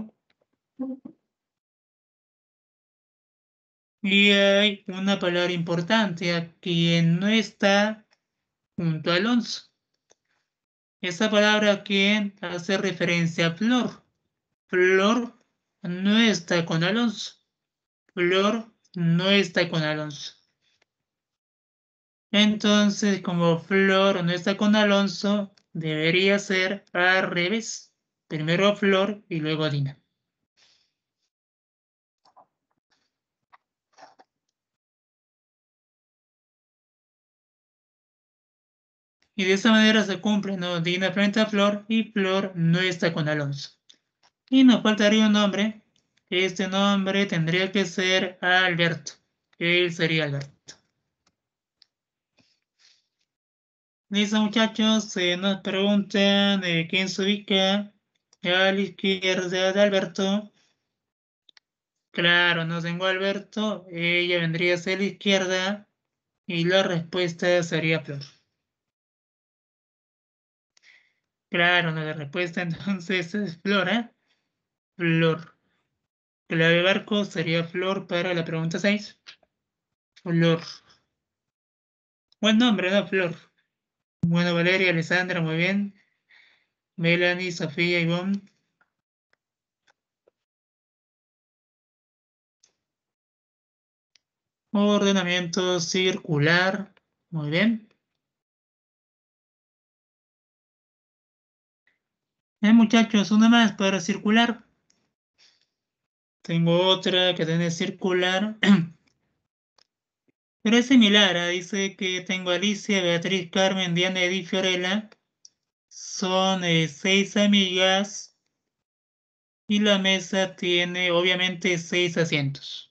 Y hay una palabra importante, a quien no está junto a Alonso. Esa palabra que hace referencia a Flor. Flor no está con Alonso. Flor no está con Alonso. Entonces, como Flor no está con Alonso, debería ser al revés. Primero Flor y luego Dina. Y de esa manera se cumple, ¿no? Dina frente a Flor y Flor no está con Alonso. Y nos faltaría un nombre. Este nombre tendría que ser Alberto. Él sería Alberto. Listo, muchachos, nos preguntan quién se ubica a la izquierda de Alberto. Claro, no tengo a Alberto, ella vendría a ser la izquierda y la respuesta sería Flor. Claro, no, la respuesta entonces es Flor, ¿eh? Flor. Clave barco sería Flor para la pregunta 6. Flor. Buen nombre, ¿no? Flor. Bueno, Valeria, Alessandra, muy bien. Melanie, Sofía, Ivonne. Ordenamiento circular. Muy bien. Muchachos, una más para circular. Tengo otra que tiene circular. Pero es similar. Dice que tengo Alicia, Beatriz, Carmen, Diana, Edith, Fiorella. Son 6 amigas. Y la mesa tiene obviamente 6 asientos.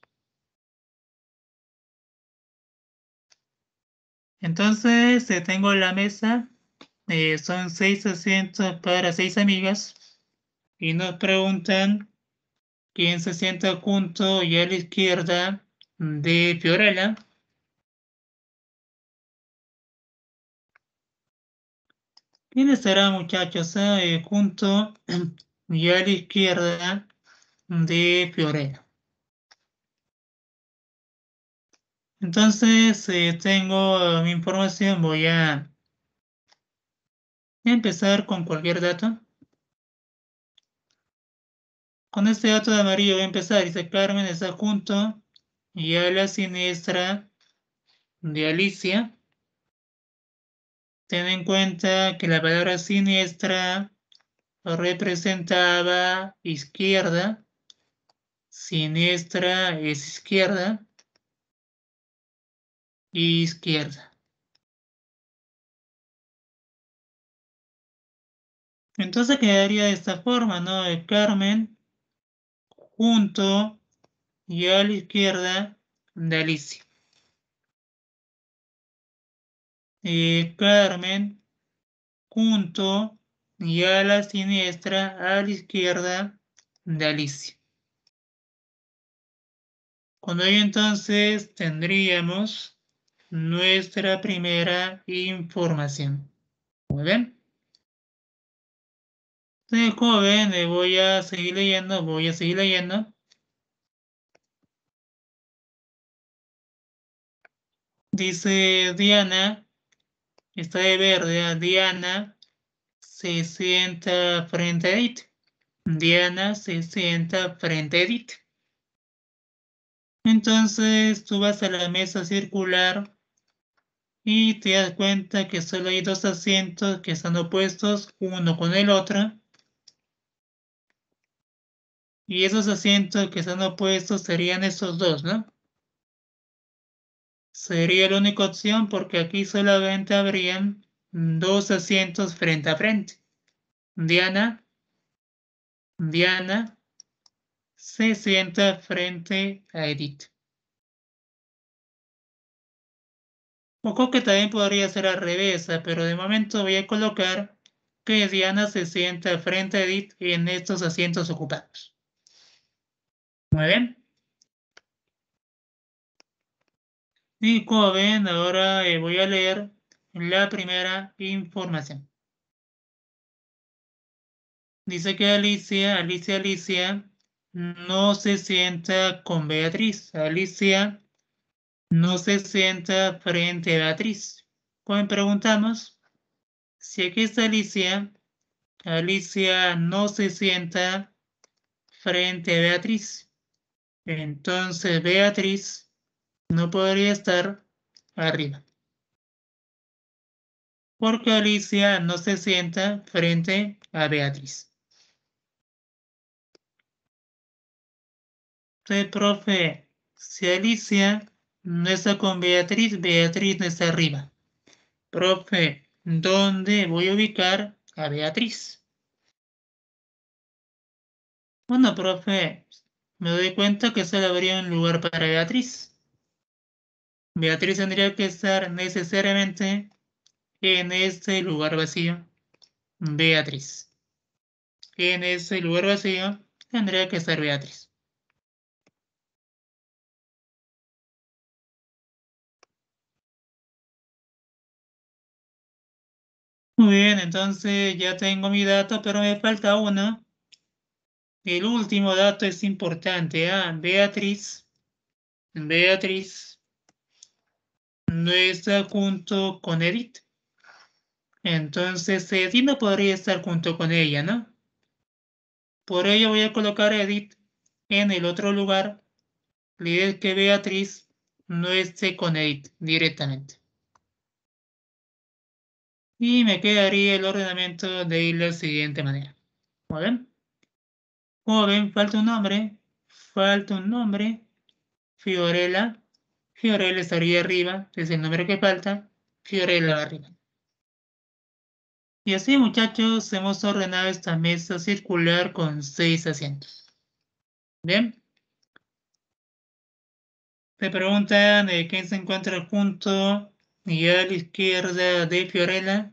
Entonces tengo la mesa. Son 6 asientos para 6 amigas. Y nos preguntan quién se sienta junto y a la izquierda de Fiorella. ¿Quién estará, muchachos, junto y a la izquierda de Fiorella? Entonces, tengo mi información. Voy a empezar con cualquier dato. Con este dato de amarillo voy a empezar. Dice Carmen está junto y a la siniestra de Alicia. Ten en cuenta que la palabra siniestra representaba izquierda. Siniestra es izquierda. Izquierda. Entonces quedaría de esta forma, ¿no? Carmen junto y a la izquierda de Alicia. Carmen junto y a la siniestra a la izquierda de Alicia. Con ello entonces tendríamos nuestra primera información. Muy bien. Entonces, joven, voy a seguir leyendo. Dice Diana, está de verde, Diana se sienta frente a Edith. Diana se sienta frente a Edith. Entonces tú vas a la mesa circular y te das cuenta que solo hay 2 asientos que están opuestos uno con el otro. Y esos asientos que están opuestos serían esos dos, ¿no? Sería la única opción porque aquí solamente habrían 2 asientos frente a frente. Diana se sienta frente a Edith. Ojo que también podría ser al revés, pero de momento voy a colocar que Diana se sienta frente a Edith en estos asientos ocupados. Muy bien. Y como ven, ahora voy a leer la primera información. Dice que Alicia no se sienta con Beatriz. Alicia no se sienta frente a Beatriz. Como preguntamos, si aquí está Alicia, Alicia no se sienta frente a Beatriz. Entonces Beatriz no podría estar arriba. Porque Alicia no se sienta frente a Beatriz. Entonces, profe, si Alicia no está con Beatriz, Beatriz no está arriba. Profe, ¿dónde voy a ubicar a Beatriz? Bueno, profe, me doy cuenta que solo habría un lugar para Beatriz. Beatriz tendría que estar necesariamente en este lugar vacío. Beatriz. En ese lugar vacío tendría que estar Beatriz. Muy bien, entonces ya tengo mi dato, pero me falta uno. El último dato es importante. Beatriz no está junto con Edith. Entonces Edith no podría estar junto con ella, ¿no? Por ello voy a colocar a Edith en el otro lugar. La idea es que Beatriz no esté con Edith directamente. Y me quedaría el ordenamiento de la siguiente manera. ¿Cómo ven? Como ven, falta un nombre. Falta un nombre. Fiorella. Fiorella estaría arriba. Es el nombre que falta. Fiorella arriba. Y así, muchachos, hemos ordenado esta mesa circular con 6 asientos. Bien. Me preguntan quién se encuentra junto y a la izquierda de Fiorella.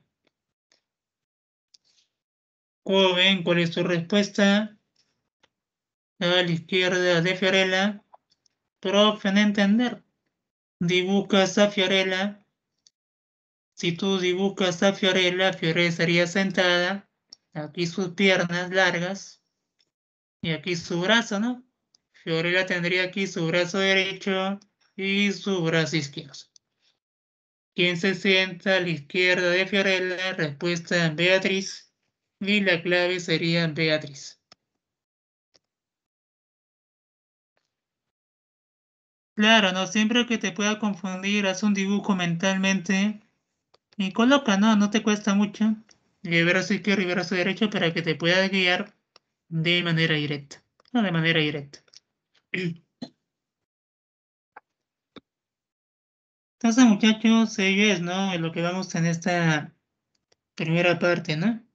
¿Cómo ven? ¿Cuál es su respuesta? A la izquierda de Fiorella. Profe, no entender. Dibujas a Fiorella. Si tú dibujas a Fiorella, Fiorella estaría sentada. Aquí sus piernas largas. Y aquí su brazo, ¿no? Fiorella tendría aquí su brazo derecho y su brazo izquierdo. ¿Quién se sienta a la izquierda de Fiorella? Respuesta Beatriz. Y la clave sería Beatriz. Claro, no siempre que te pueda confundir, haz un dibujo mentalmente y coloca, no, no te cuesta mucho. El brazo izquierdo y brazo derecho para que te pueda guiar de manera directa. No, de manera directa. Entonces, muchachos, ello es, ¿no? Lo que vamos en esta primera parte, ¿no?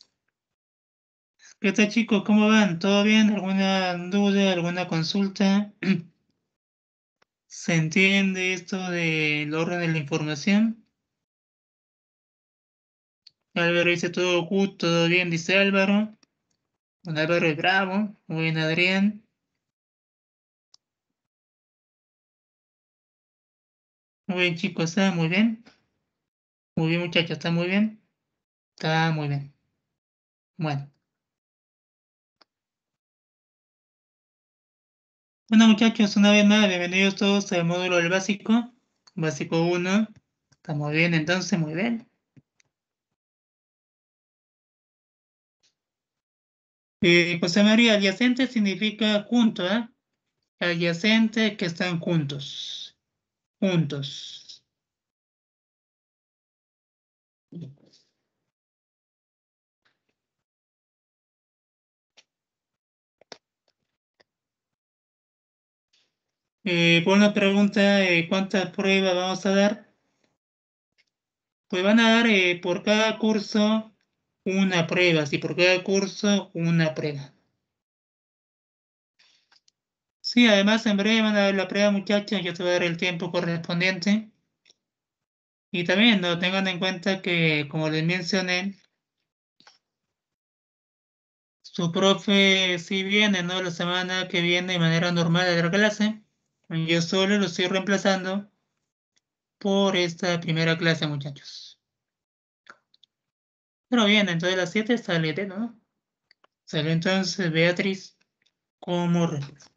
¿Qué tal, chicos? ¿Cómo van? ¿Todo bien? ¿Alguna duda? ¿Alguna consulta? ¿Se entiende esto del orden de la información? Álvaro dice todo good, todo bien, dice Álvaro. Don Álvaro es bravo. Muy bien, Adrián. Muy bien, chicos, está muy bien. Muy bien, muchachos, está muy bien. Está muy bien. Bueno. Bueno, muchachos, una vez más, bienvenidos todos al módulo del básico. Básico 1. Estamos bien, entonces, muy bien. José María, adyacente significa junto, ¿eh? Adyacente que están juntos. Juntos. Buena pregunta, ¿cuántas pruebas vamos a dar? Pues van a dar por cada curso una prueba, sí, por cada curso una prueba. Sí, además en breve van a dar la prueba, muchachos, yo te voy a dar el tiempo correspondiente. Y también no tengan en cuenta que, como les mencioné, su profe sí viene, ¿no? La semana que viene de manera normal de la clase. Yo solo lo estoy reemplazando por esta primera clase, muchachos. Pero bien, entonces a las 7 sale, ¿no? Salió entonces Beatriz como respuesta.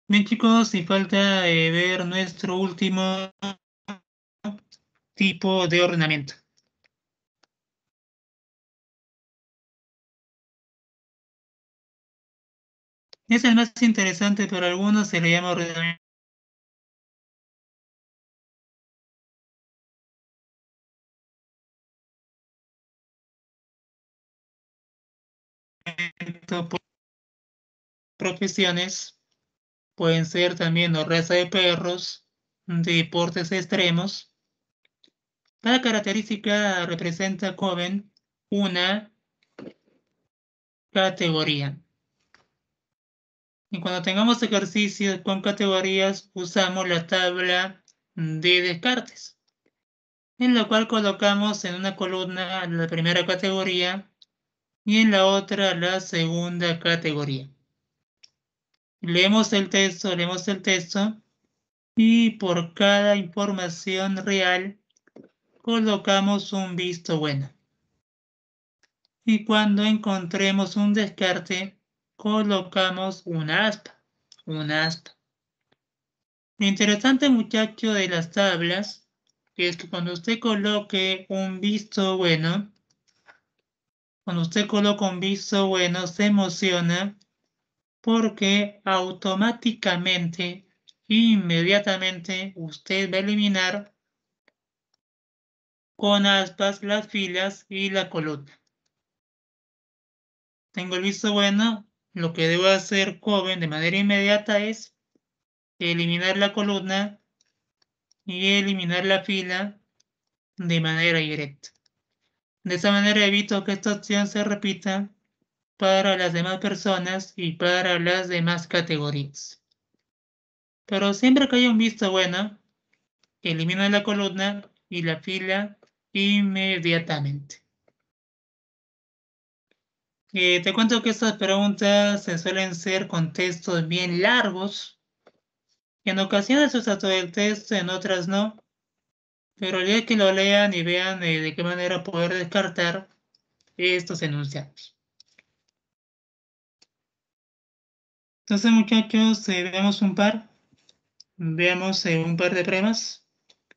Bien chicos, y falta ver nuestro último tipo de ordenamiento. Es el más interesante, pero a algunos se le llama ordenamiento por profesiones. Pueden ser también o raza de perros, deportes extremos. Cada característica representa, joven, una categoría. Y cuando tengamos ejercicios con categorías, usamos la tabla de descartes, en la cual colocamos en una columna la primera categoría y en la otra la segunda categoría. Leemos el texto y por cada información real colocamos un visto bueno. Y cuando encontremos un descarte, colocamos una aspa. Una aspa. Lo interesante, muchacho, de las tablas es que cuando usted coloca un visto bueno, se emociona porque automáticamente, inmediatamente, usted va a eliminar con aspas las filas y la columna. Tengo el visto bueno, lo que debo hacer, joven, de manera inmediata es eliminar la columna y eliminar la fila de manera directa. De esa manera evito que esta opción se repita para las demás personas y para las demás categorías. Pero siempre que haya un visto bueno, elimino la columna y la fila inmediatamente. Te cuento que estas preguntas se suelen ser con textos bien largos. En ocasiones se usa todo el texto, en otras no. Pero ya que lo lean y vean de qué manera poder descartar estos enunciados. Entonces, muchachos, veamos un par de pruebas.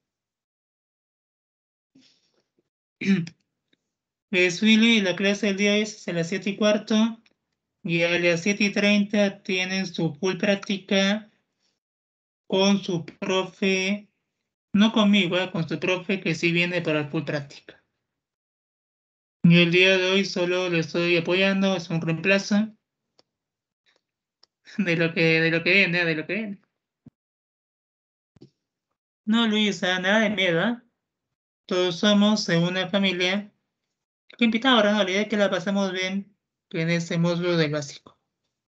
Willy, la clase del día es a las 7:15 y a las 7:30 tienen su full práctica con su profe, no conmigo, con su profe que sí viene para el full práctica. Y el día de hoy solo lo estoy apoyando, es un reemplazo de lo que viene. No, Luisa, nada de miedo, ¿eh? Todos somos una familia. Que invitado ahora, no, la idea es que la pasemos bien en ese módulo del básico.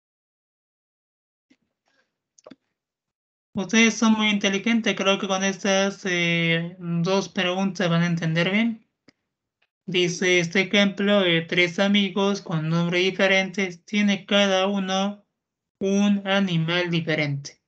Ustedes son muy inteligentes, creo que con estas dos preguntas van a entender bien. Dice este ejemplo, tres amigos con nombres diferentes, tiene cada uno un animal diferente.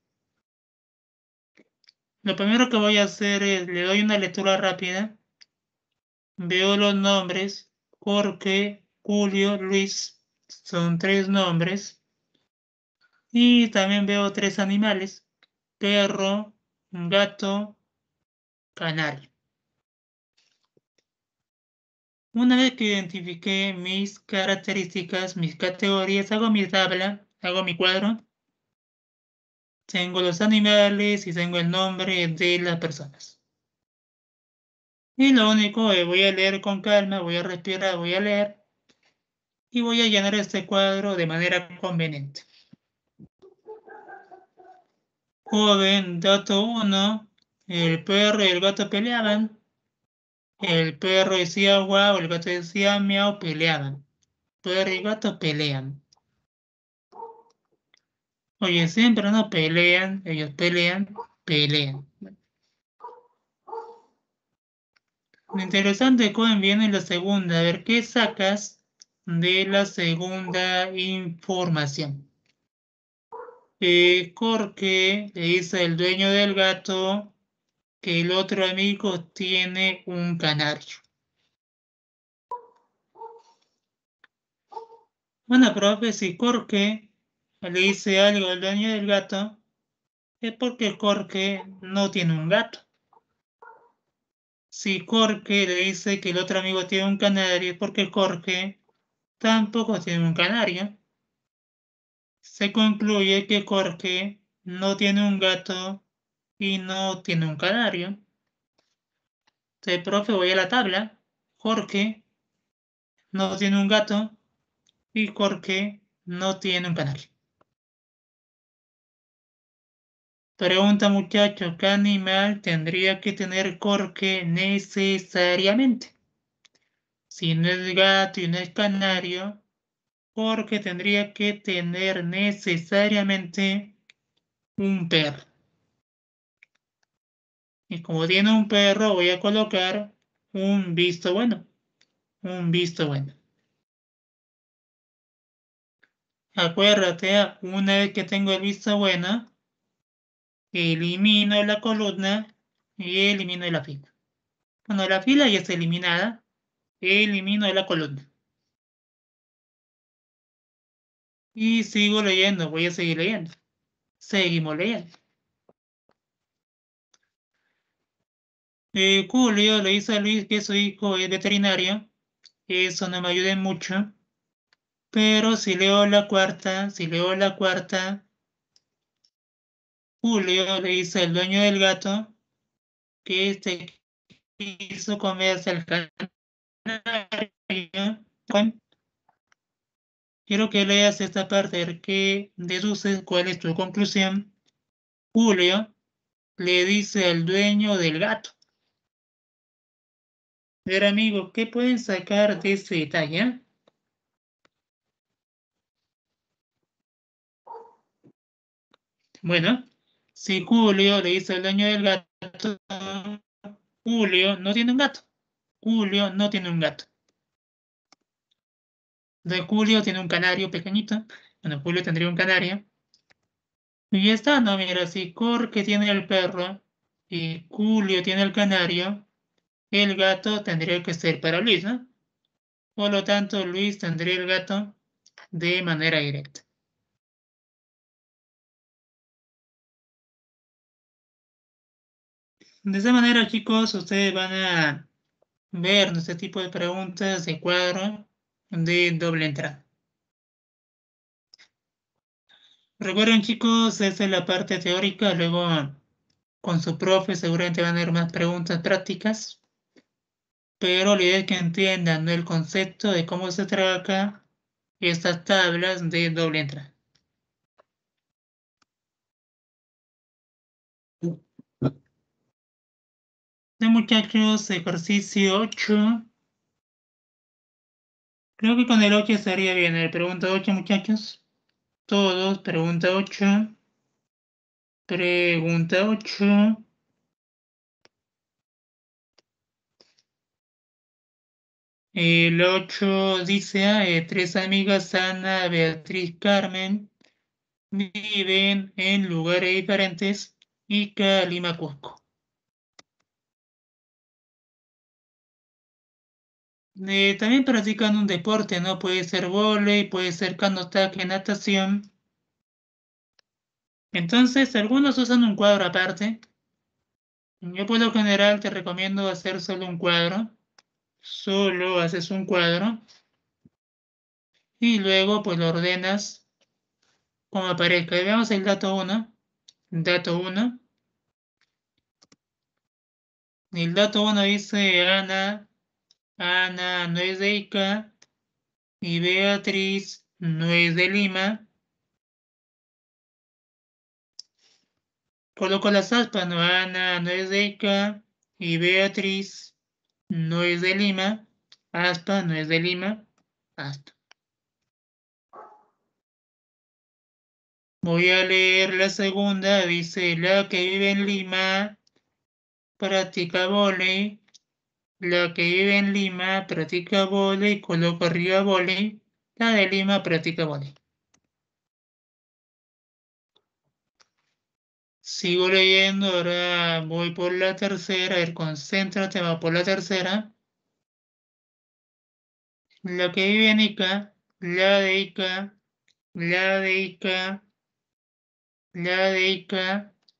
Lo primero que voy a hacer es, le doy una lectura rápida, veo los nombres, Jorge, Julio, Luis, son tres nombres, y también veo tres animales, perro, gato, canario. Una vez que identifiqué mis características, mis categorías, hago mi tabla, hago mi cuadro, tengo los animales y tengo el nombre de las personas. Y lo único, voy a leer con calma, voy a respirar, voy a leer y voy a llenar este cuadro de manera conveniente. Joven, dato 1, el perro y el gato peleaban. El perro decía guau, el gato decía miau, peleaban. Perro y gato pelean. Oye, siempre no pelean, ellos pelean, pelean. Lo interesante, Cohen, viene en la segunda. A ver, ¿qué sacas de la segunda información? Jorge le dice el dueño del gato que el otro amigo tiene un canario. Bueno, profe, si Jorge le dice algo al dueño del gato, Es porque Jorge no tiene un gato. Si Jorge le dice que el otro amigo tiene un canario, es porque Jorge tampoco tiene un canario. Se concluye que Jorge no tiene un gato y no tiene un canario. Entonces, profe, voy a la tabla. Jorge no tiene un gato y Jorge no tiene un canario. Pregunta muchacho, ¿qué animal tendría que tener Jorge necesariamente? Si no es gato y no es canario, Jorge tendría que tener necesariamente un perro. Y como tiene un perro, voy a colocar un visto bueno. Un visto bueno. Acuérdate, una vez que tengo el visto bueno, elimino la columna y elimino la fila. Bueno, la fila ya está eliminada. Elimino la columna. Y sigo leyendo, voy a seguir leyendo. Seguimos leyendo. Julio le dice a Luis que su hijo es veterinario. Eso no me ayuda mucho. Pero si leo la cuarta, Julio le dice al dueño del gato que este quiso comerse al canario. Bueno, quiero que leas esta parte que deduces cuál es tu conclusión. Julio le dice al dueño del gato. Ver, amigo, ¿qué pueden sacar de este detalle? Bueno, si Julio le dice al dueño del gato, Julio no tiene un gato. Julio no tiene un gato. De Julio tiene un canario pequeñito. Bueno, Julio tendría un canario. Y ya está, no, mira, si Jorge tiene el perro y Julio tiene el canario, el gato tendría que ser para Luis, ¿no? Por lo tanto, Luis tendría el gato de manera directa. De esa manera, chicos, ustedes van a ver este tipo de preguntas de cuadro de doble entrada. Recuerden, chicos, esa es la parte teórica, luego con su profe seguramente van a haber más preguntas prácticas, pero la idea es que entiendan, ¿no?, el concepto de cómo se trabaja estas tablas de doble entrada. Muchachos, ejercicio 8. Creo que con el 8 estaría bien. Pregunta 8, muchachos. Todos, pregunta 8. Pregunta 8. El 8 dice, tres amigas, Ana, Beatriz, Carmen, viven en lugares diferentes, Ica, Lima, Cusco. También practican un deporte, ¿no? Puede ser vóley, puede ser canotaje, natación. Entonces, algunos usan un cuadro aparte. Yo por lo general te recomiendo hacer solo un cuadro. Solo haces un cuadro y luego pues lo ordenas como aparezca. Y veamos el dato 1. Dato 1. El dato 1 dice Ana no es de Ica y Beatriz no es de Lima. Coloco las aspas, ¿no? Ana no es de Ica y Beatriz no es de Lima. Aspa no es de Lima. Aspa. Voy a leer la segunda. Dice, la que vive en Lima practica vóley. La que vive en Lima practica vóley. Coloco arriba vóley. La de Lima practica vóley. Sigo leyendo, ahora voy por la tercera. A ver, concéntrate, va por la tercera. La que vive en Ica, la de Ica, la de Ica, la de Ica.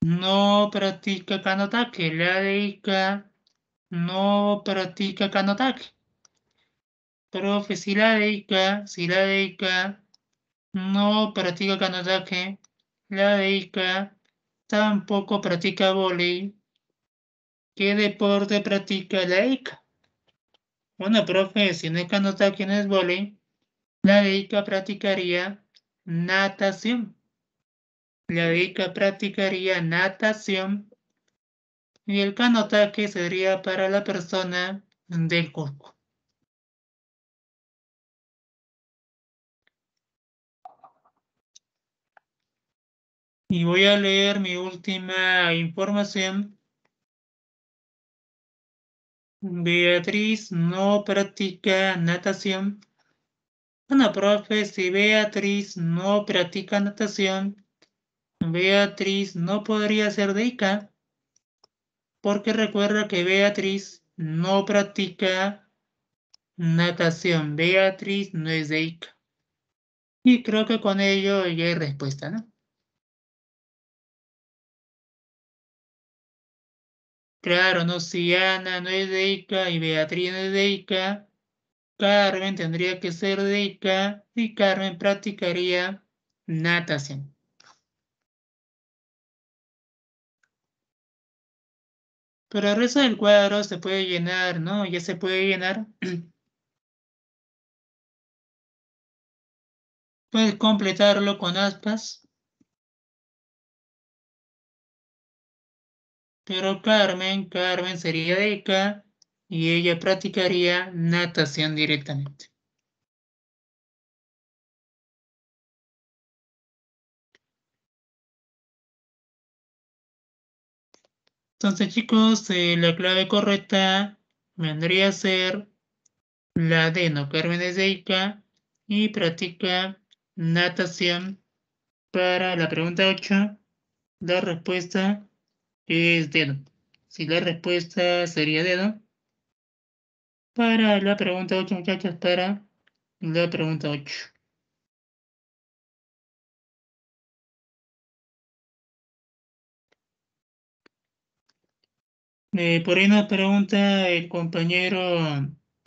no practica kanotake. La dedica no practica kanotake. Profe, si la dedica no practica kanotake. La dedica tampoco practica vóley. ¿Qué deporte practica la dedica? Bueno, profe, si no es kanotake, no es vóley. La dedica practicaría natación. La dedica practicaría natación. Y el kanotake sería para la persona del Cusco. Y voy a leer mi última información. Beatriz no practica natación. Bueno, profe, si Beatriz no practica natación, Beatriz no podría ser de Ica, porque recuerda que Beatriz no practica natación. Beatriz no es de Ica. Y creo que con ello ya hay respuesta, ¿no? Claro, no, si Ana no es de Ica y Beatriz no es de Ica, Carmen tendría que ser de Ica y Carmen practicaría natación. Pero el resto del cuadro se puede llenar, ¿no? Ya se puede llenar. Puedes completarlo con aspas. Pero Carmen sería de Ica y ella practicaría natación directamente. Entonces, chicos, la clave correcta vendría a ser la D, ¿no? Carmen es de Ica y practica natación. Para la pregunta 8, la respuesta es dedo. Si la respuesta sería dedo, para la pregunta 8, muchachos, para la pregunta 8. Por ahí nos pregunta el compañero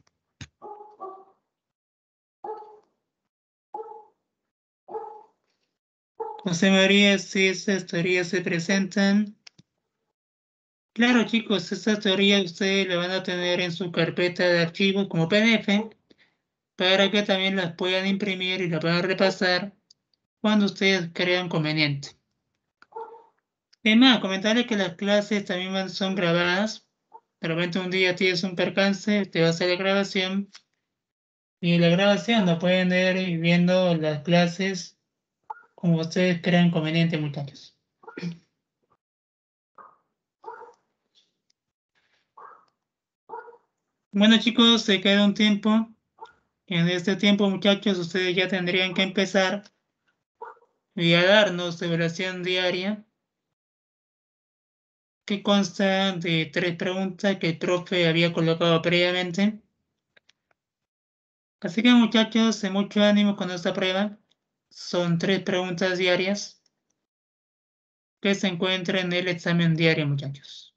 José María si esas teorías se presentan. Claro, chicos, estas teorías ustedes las van a tener en su carpeta de archivos como PDF para que también las puedan imprimir y las puedan repasar cuando ustedes crean conveniente. Además, comentarles que las clases también son grabadas. De repente un día tienes un percance, te vas a hacer la grabación y la grabación lo pueden ir viendo las clases como ustedes crean conveniente, muchachos. Bueno, chicos, se queda un tiempo. En este tiempo, muchachos, ustedes ya tendrían que empezar y a darnos su evaluación diaria que consta de 3 preguntas que el profe había colocado previamente. Así que, muchachos, mucho ánimo con esta prueba. Son 3 preguntas diarias que se encuentran en el examen diario, muchachos.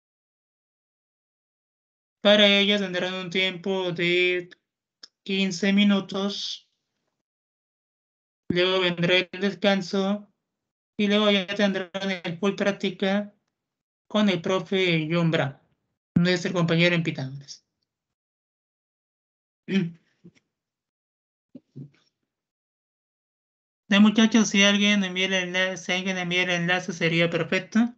Para ello tendrán un tiempo de 15 minutos. Luego vendrá el descanso y luego ya tendrán el full práctica con el profe John Brown, nuestro compañero en Pitágoras. De muchachos, si alguien envía el enlace sería perfecto.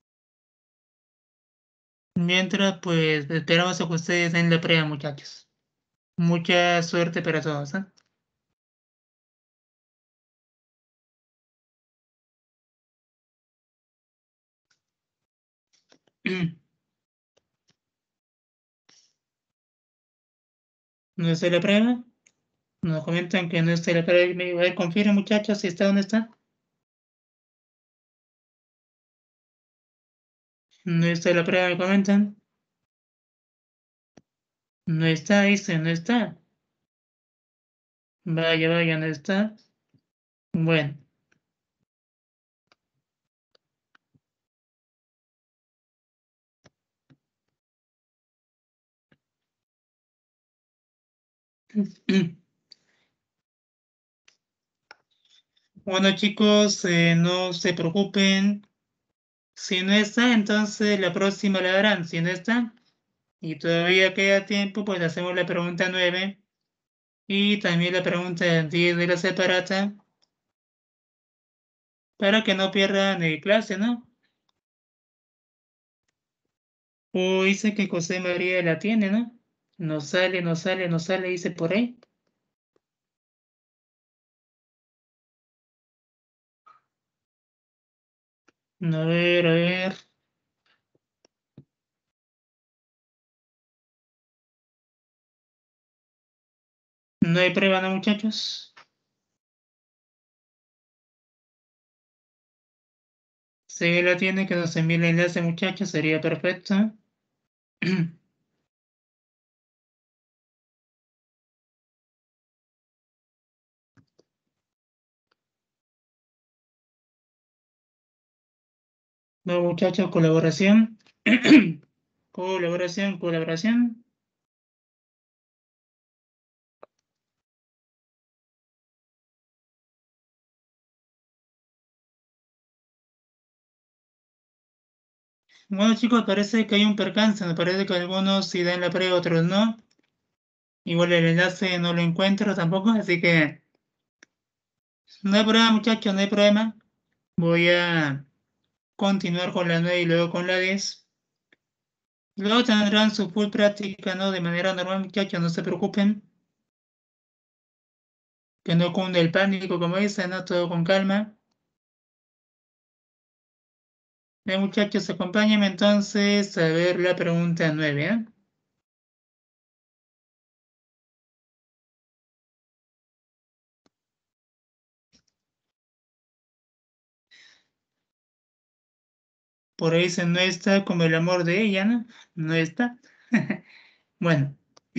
Mientras, pues esperamos a que ustedes den la prueba, muchachos. Mucha suerte para todos, ¿eh? ¿No está la prueba? Nos comentan que no está la prueba. A ver, confirmen, muchachos, si está dónde está. No está la prueba, me comentan. No está, dice, no está. Vaya, vaya, no está. Bueno, Bueno, chicos, no se preocupen. Si no está, entonces la próxima la darán. Si no está, y todavía queda tiempo, pues hacemos la pregunta 9 y también la pregunta 10 de la separata para que no pierdan clase, ¿no? O dice que José María la tiene, ¿no? No sale, no sale, no sale, dice por ahí. A ver, a ver. No hay prueba, ¿no, muchachos? Si la tiene, que nos envíe el enlace, muchachos, sería perfecto. No, muchachos, colaboración. Colaboración, colaboración. Bueno, chicos, parece que hay un percance. Me parece que algunos sí dan la prueba, otros no. Igual el enlace no lo encuentro tampoco, así que no hay problema, muchachos, no hay problema. Voy a continuar con la 9 y luego con la 10. Luego tendrán su full práctica, ¿no? De manera normal, muchachos, no se preocupen. Que no cunde el pánico, como dicen, ¿no? Todo con calma. Bien, muchachos, acompáñenme entonces a ver la pregunta 9, ¿eh? Por ahí se no está como el amor de ella, ¿no? No está. Bueno.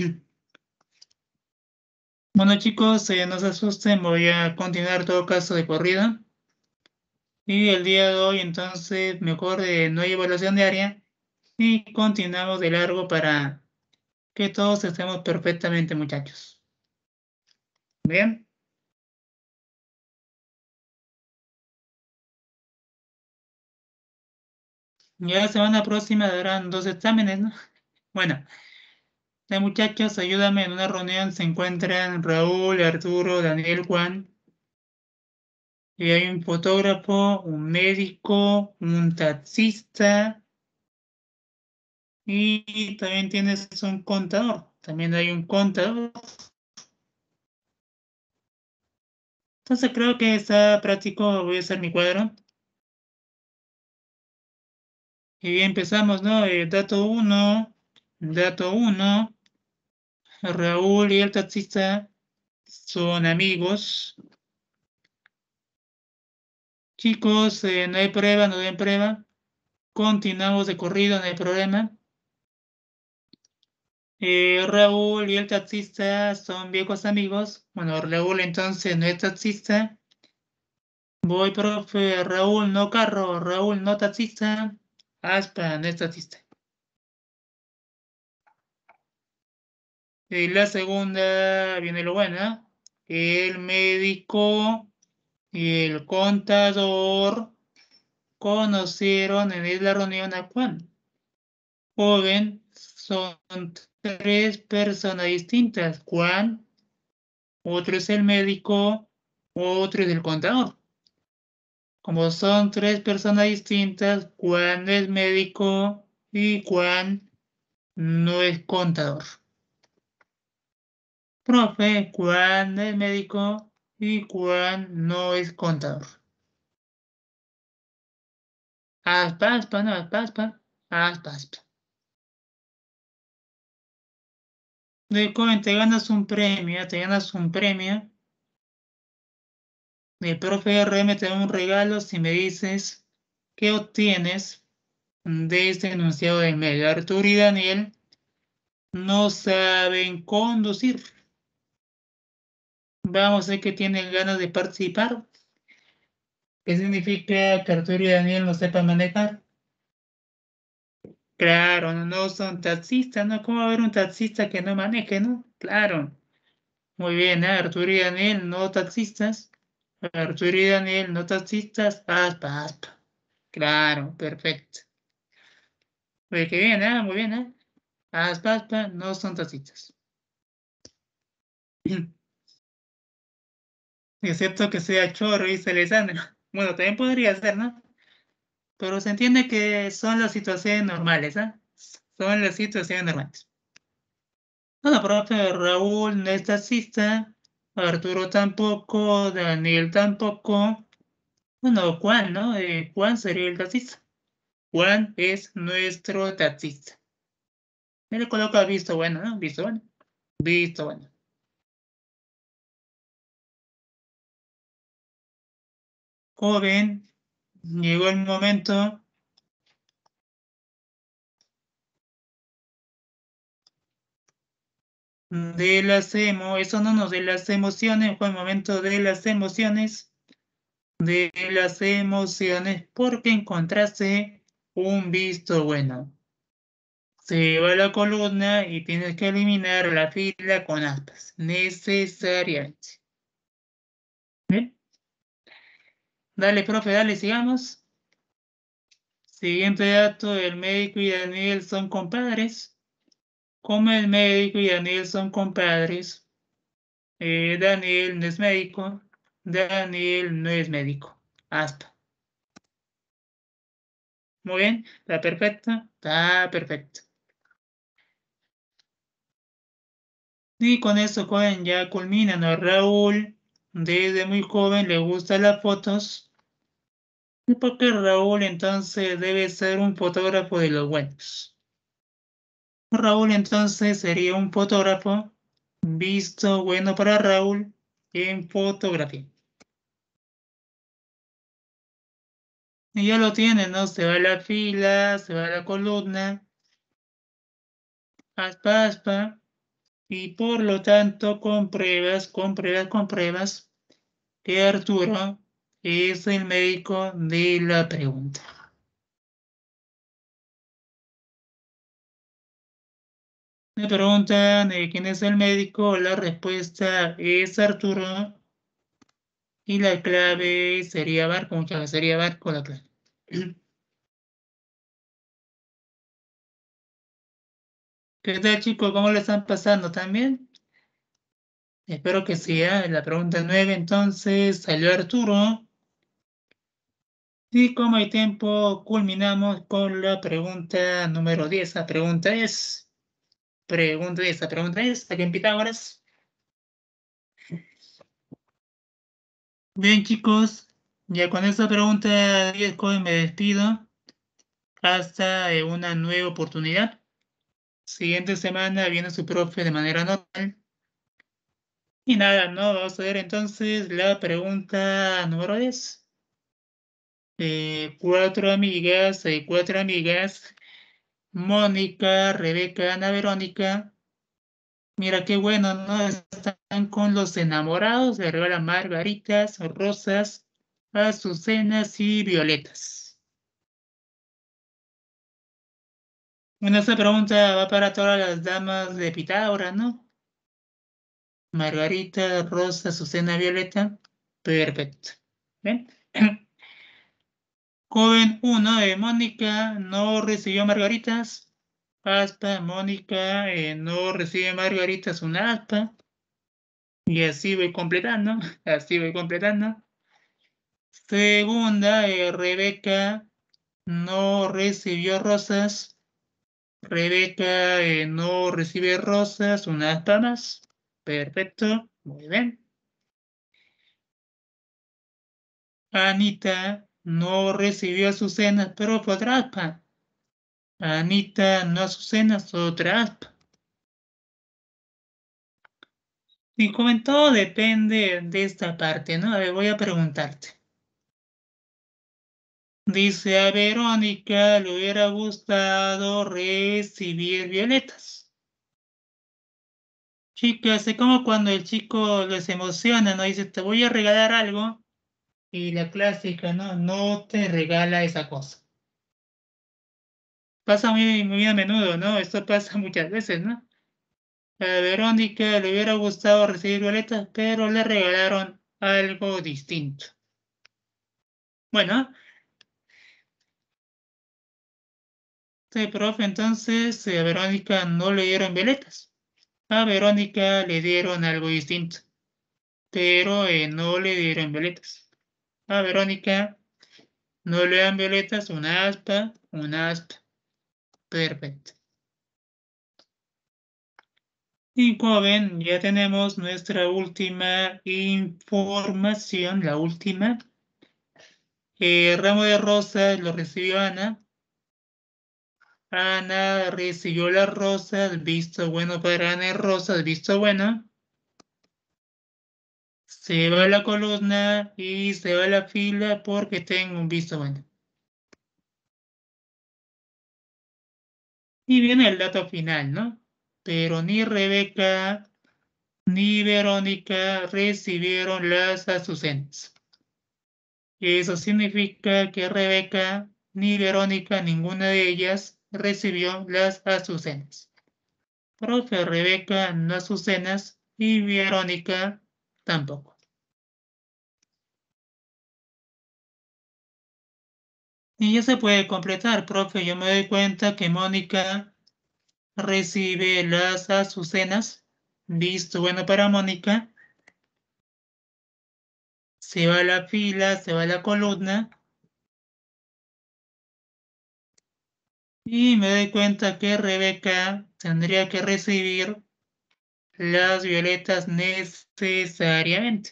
Bueno, chicos, no se asusten, voy a continuar todo caso de corrida. Y el día de hoy, entonces, mejor no hay evaluación diaria y continuamos de largo para que todos estemos perfectamente, muchachos. Bien, ya la semana próxima darán 2 exámenes, ¿no? Bueno, muchachos, ayúdame, en una reunión se encuentran Raúl, Arturo, Daniel, Juan, y hay un fotógrafo, un médico, un taxista y también tienes un contador. También hay un contador. Entonces creo que está práctico, voy a hacer mi cuadro. Y empezamos, ¿no? Dato uno, Raúl y el taxista son amigos. Chicos, no hay prueba, no hay prueba. Continuamos de corrido, no hay problema. Raúl y el taxista son viejos amigos. Bueno, Raúl entonces no es taxista. Voy, profe, Raúl no carro, Raúl no taxista. Aspa, no es taxista. Y la segunda viene lo bueno. El médico y el contador conocieron en la reunión a Juan. Joven, son 3 personas distintas. Juan, otro es el médico, otro es el contador. Como son 3 personas distintas, Juan es médico y Juan no es contador. Profe, Juan es médico y Juan no es contador. Aspa, aspa, no, aspa, aspa, aspa, aspa. Te ganas un premio, te ganas un premio. El profe RM te da un regalo si me dices qué obtienes de este enunciado del medio. Arturo y Daniel no saben conducir. Vamos a ver que tienen ganas de participar. ¿Qué significa que Arturo y Daniel no sepan manejar? Claro, no son taxistas, ¿no? ¿Cómo va a haber un taxista que no maneje, no? Claro. Muy bien, ¿eh? Arturo y Daniel, no taxistas. Arturo y Daniel, no taxistas. Aspa, aspa. Claro, perfecto. Oye, qué bien, ¿eh? Muy bien, ¿eh? Aspa, aspa, no son taxistas. Excepto que sea Chorro, dice Alessandro. Bueno, también podría ser, ¿no? Pero se entiende que son las situaciones normales, ¿ah? Son las situaciones normales. No, profe, Raúl no es taxista, Arturo tampoco, Daniel tampoco. Bueno, Juan, ¿no? Juan sería el taxista. Juan es nuestro taxista. Me le coloca visto bueno, ¿no? Visto bueno. Visto bueno. Joven, llegó el momento de las eso no nos de las emociones, fue el momento de las emociones, porque encontraste un visto bueno. Se va la columna y tienes que eliminar la fila con aspas, necesariamente. ¿Bien? Dale, profe, dale, sigamos. Siguiente dato, el médico y Daniel son compadres. Como el médico y Daniel son compadres, Daniel no es médico, Daniel no es médico. Aspa. Muy bien, está perfecto, está perfecto. Y con eso, joven, ya culminan a Raúl. Desde muy joven le gustan las fotos. Porque Raúl entonces debe ser un fotógrafo de los buenos. Raúl entonces sería un fotógrafo visto bueno para Raúl en fotografía. Y ya lo tiene, ¿no? Se va a la fila, se va a la columna, aspa, aspa, y por lo tanto compruebas que Arturo es el médico de la pregunta. Me preguntan quién es el médico, la respuesta es Arturo y la clave sería Barco, muchas gracias, sería Barco la clave. ¿Qué tal chicos? ¿Cómo le están pasando? ¿También? Espero que sí, ¿eh? La pregunta 9 entonces salió Arturo. Y como hay tiempo, culminamos con la pregunta número 10. La pregunta es, aquí en Pitágoras. Bien chicos, ya con esta pregunta 10 hoy me despido. Hasta una nueva oportunidad. Siguiente semana viene su profe de manera normal. Y nada, no vamos a ver entonces la pregunta número 10. Cuatro amigas, Mónica, Rebeca, Ana Verónica. Mira qué bueno, ¿no? Están con los enamorados, le regalan margaritas, rosas, azucenas y violetas. Bueno, esta pregunta va para todas las damas de Pitágoras, ¿no? Margarita, rosa, azucena, violeta. Perfecto. ¿Ven? Joven uno de Mónica no recibió margaritas. Aspa, Mónica no recibe margaritas, una aspa. Y así voy completando, así voy completando. Segunda, Rebeca no recibió rosas. Rebeca no recibe rosas, una aspa más. Perfecto, muy bien. Anita no recibió azucenas, pero fue otra aspa. Anita no azucenas, otra aspa. Y como en todo depende de esta parte, ¿no? A ver, voy a preguntarte. Dice a Verónica le hubiera gustado recibir violetas. Chicas, es como cuando el chico les emociona, ¿no? Dice, te voy a regalar algo. Y la clásica, ¿no? No te regala esa cosa. Pasa muy, muy a menudo, ¿no? Esto pasa muchas veces, ¿no? A Verónica le hubiera gustado recibir violetas, pero le regalaron algo distinto. Bueno, sí, profe, entonces a Verónica no le dieron violetas. A Verónica le dieron algo distinto, pero no le dieron violetas. A Verónica no le dan violetas, una aspa, una aspa. Perfecto. Y como ven, ya tenemos nuestra última información, la última. El ramo de rosas lo recibió Ana. Ana recibió las rosas, visto bueno para Ana y rosas, visto bueno. Se va a la columna y se va a la fila porque tengo un visto bueno. Y viene el dato final, ¿no? Pero ni Rebeca ni Verónica recibieron las azucenas. Eso significa que Rebeca ni Verónica, ninguna de ellas, recibió las azucenas. Profe, Rebeca no azucenas y Verónica tampoco. Y ya se puede completar, profe. Yo me doy cuenta que Mónica recibe las azucenas. Visto bueno para Mónica. Se va a la fila, se va a la columna. Y me doy cuenta que Rebeca tendría que recibir las violetas necesariamente.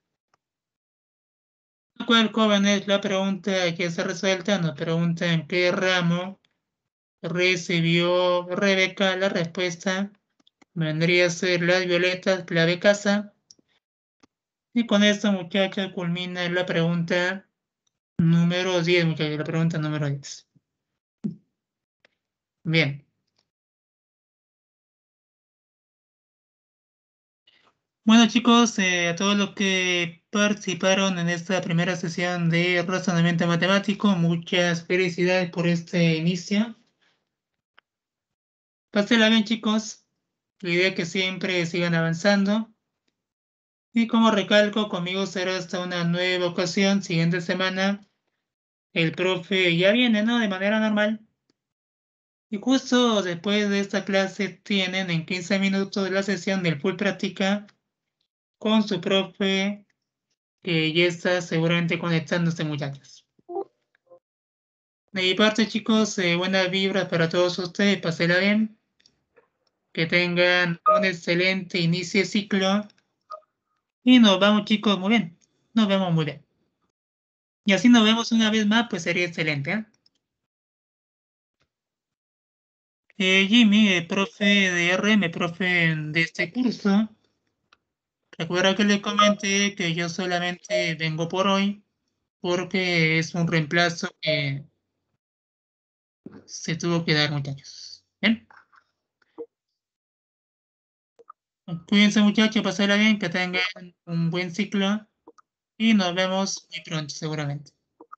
¿Cuál, jóvenes? La pregunta que se resuelta nos pregunta en qué ramo recibió Rebeca. La respuesta vendría a ser las violetas clave casa. Y con esto, muchachos, culmina la pregunta número 10, muchachos, la pregunta número 10. Bien. Bueno, chicos, a todos los que participaron en esta primera sesión de razonamiento matemático, muchas felicidades por este inicio. Pásenla bien, chicos. La idea es que siempre sigan avanzando. Y como recalco, conmigo será hasta una nueva ocasión. Siguiente semana, el profe ya viene, ¿no? De manera normal. Y justo después de esta clase tienen en 15 minutos la sesión del full práctica con su profe que ya está seguramente conectándose, muchachos. De mi parte, chicos, buenas vibras para todos ustedes. Pásenla bien. Que tengan un excelente inicio de ciclo. Y nos vamos, chicos, muy bien. Nos vemos muy bien. Y así nos vemos una vez más, pues sería excelente, ¿eh? Jimmy, profe de RM, profe de este curso. Recuerda que le comenté que yo solamente vengo por hoy porque es un reemplazo que se tuvo que dar, muchachos. Bien, cuídense, muchachos, pasarla bien, que tengan un buen ciclo y nos vemos muy pronto, seguramente.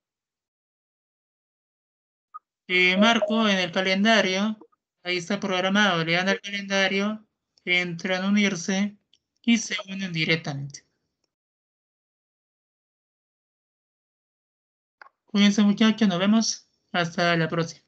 Marco en el calendario, ahí está programado, le dan al calendario, entran a unirse y se unen directamente. Cuídense, muchachos, nos vemos. Hasta la próxima.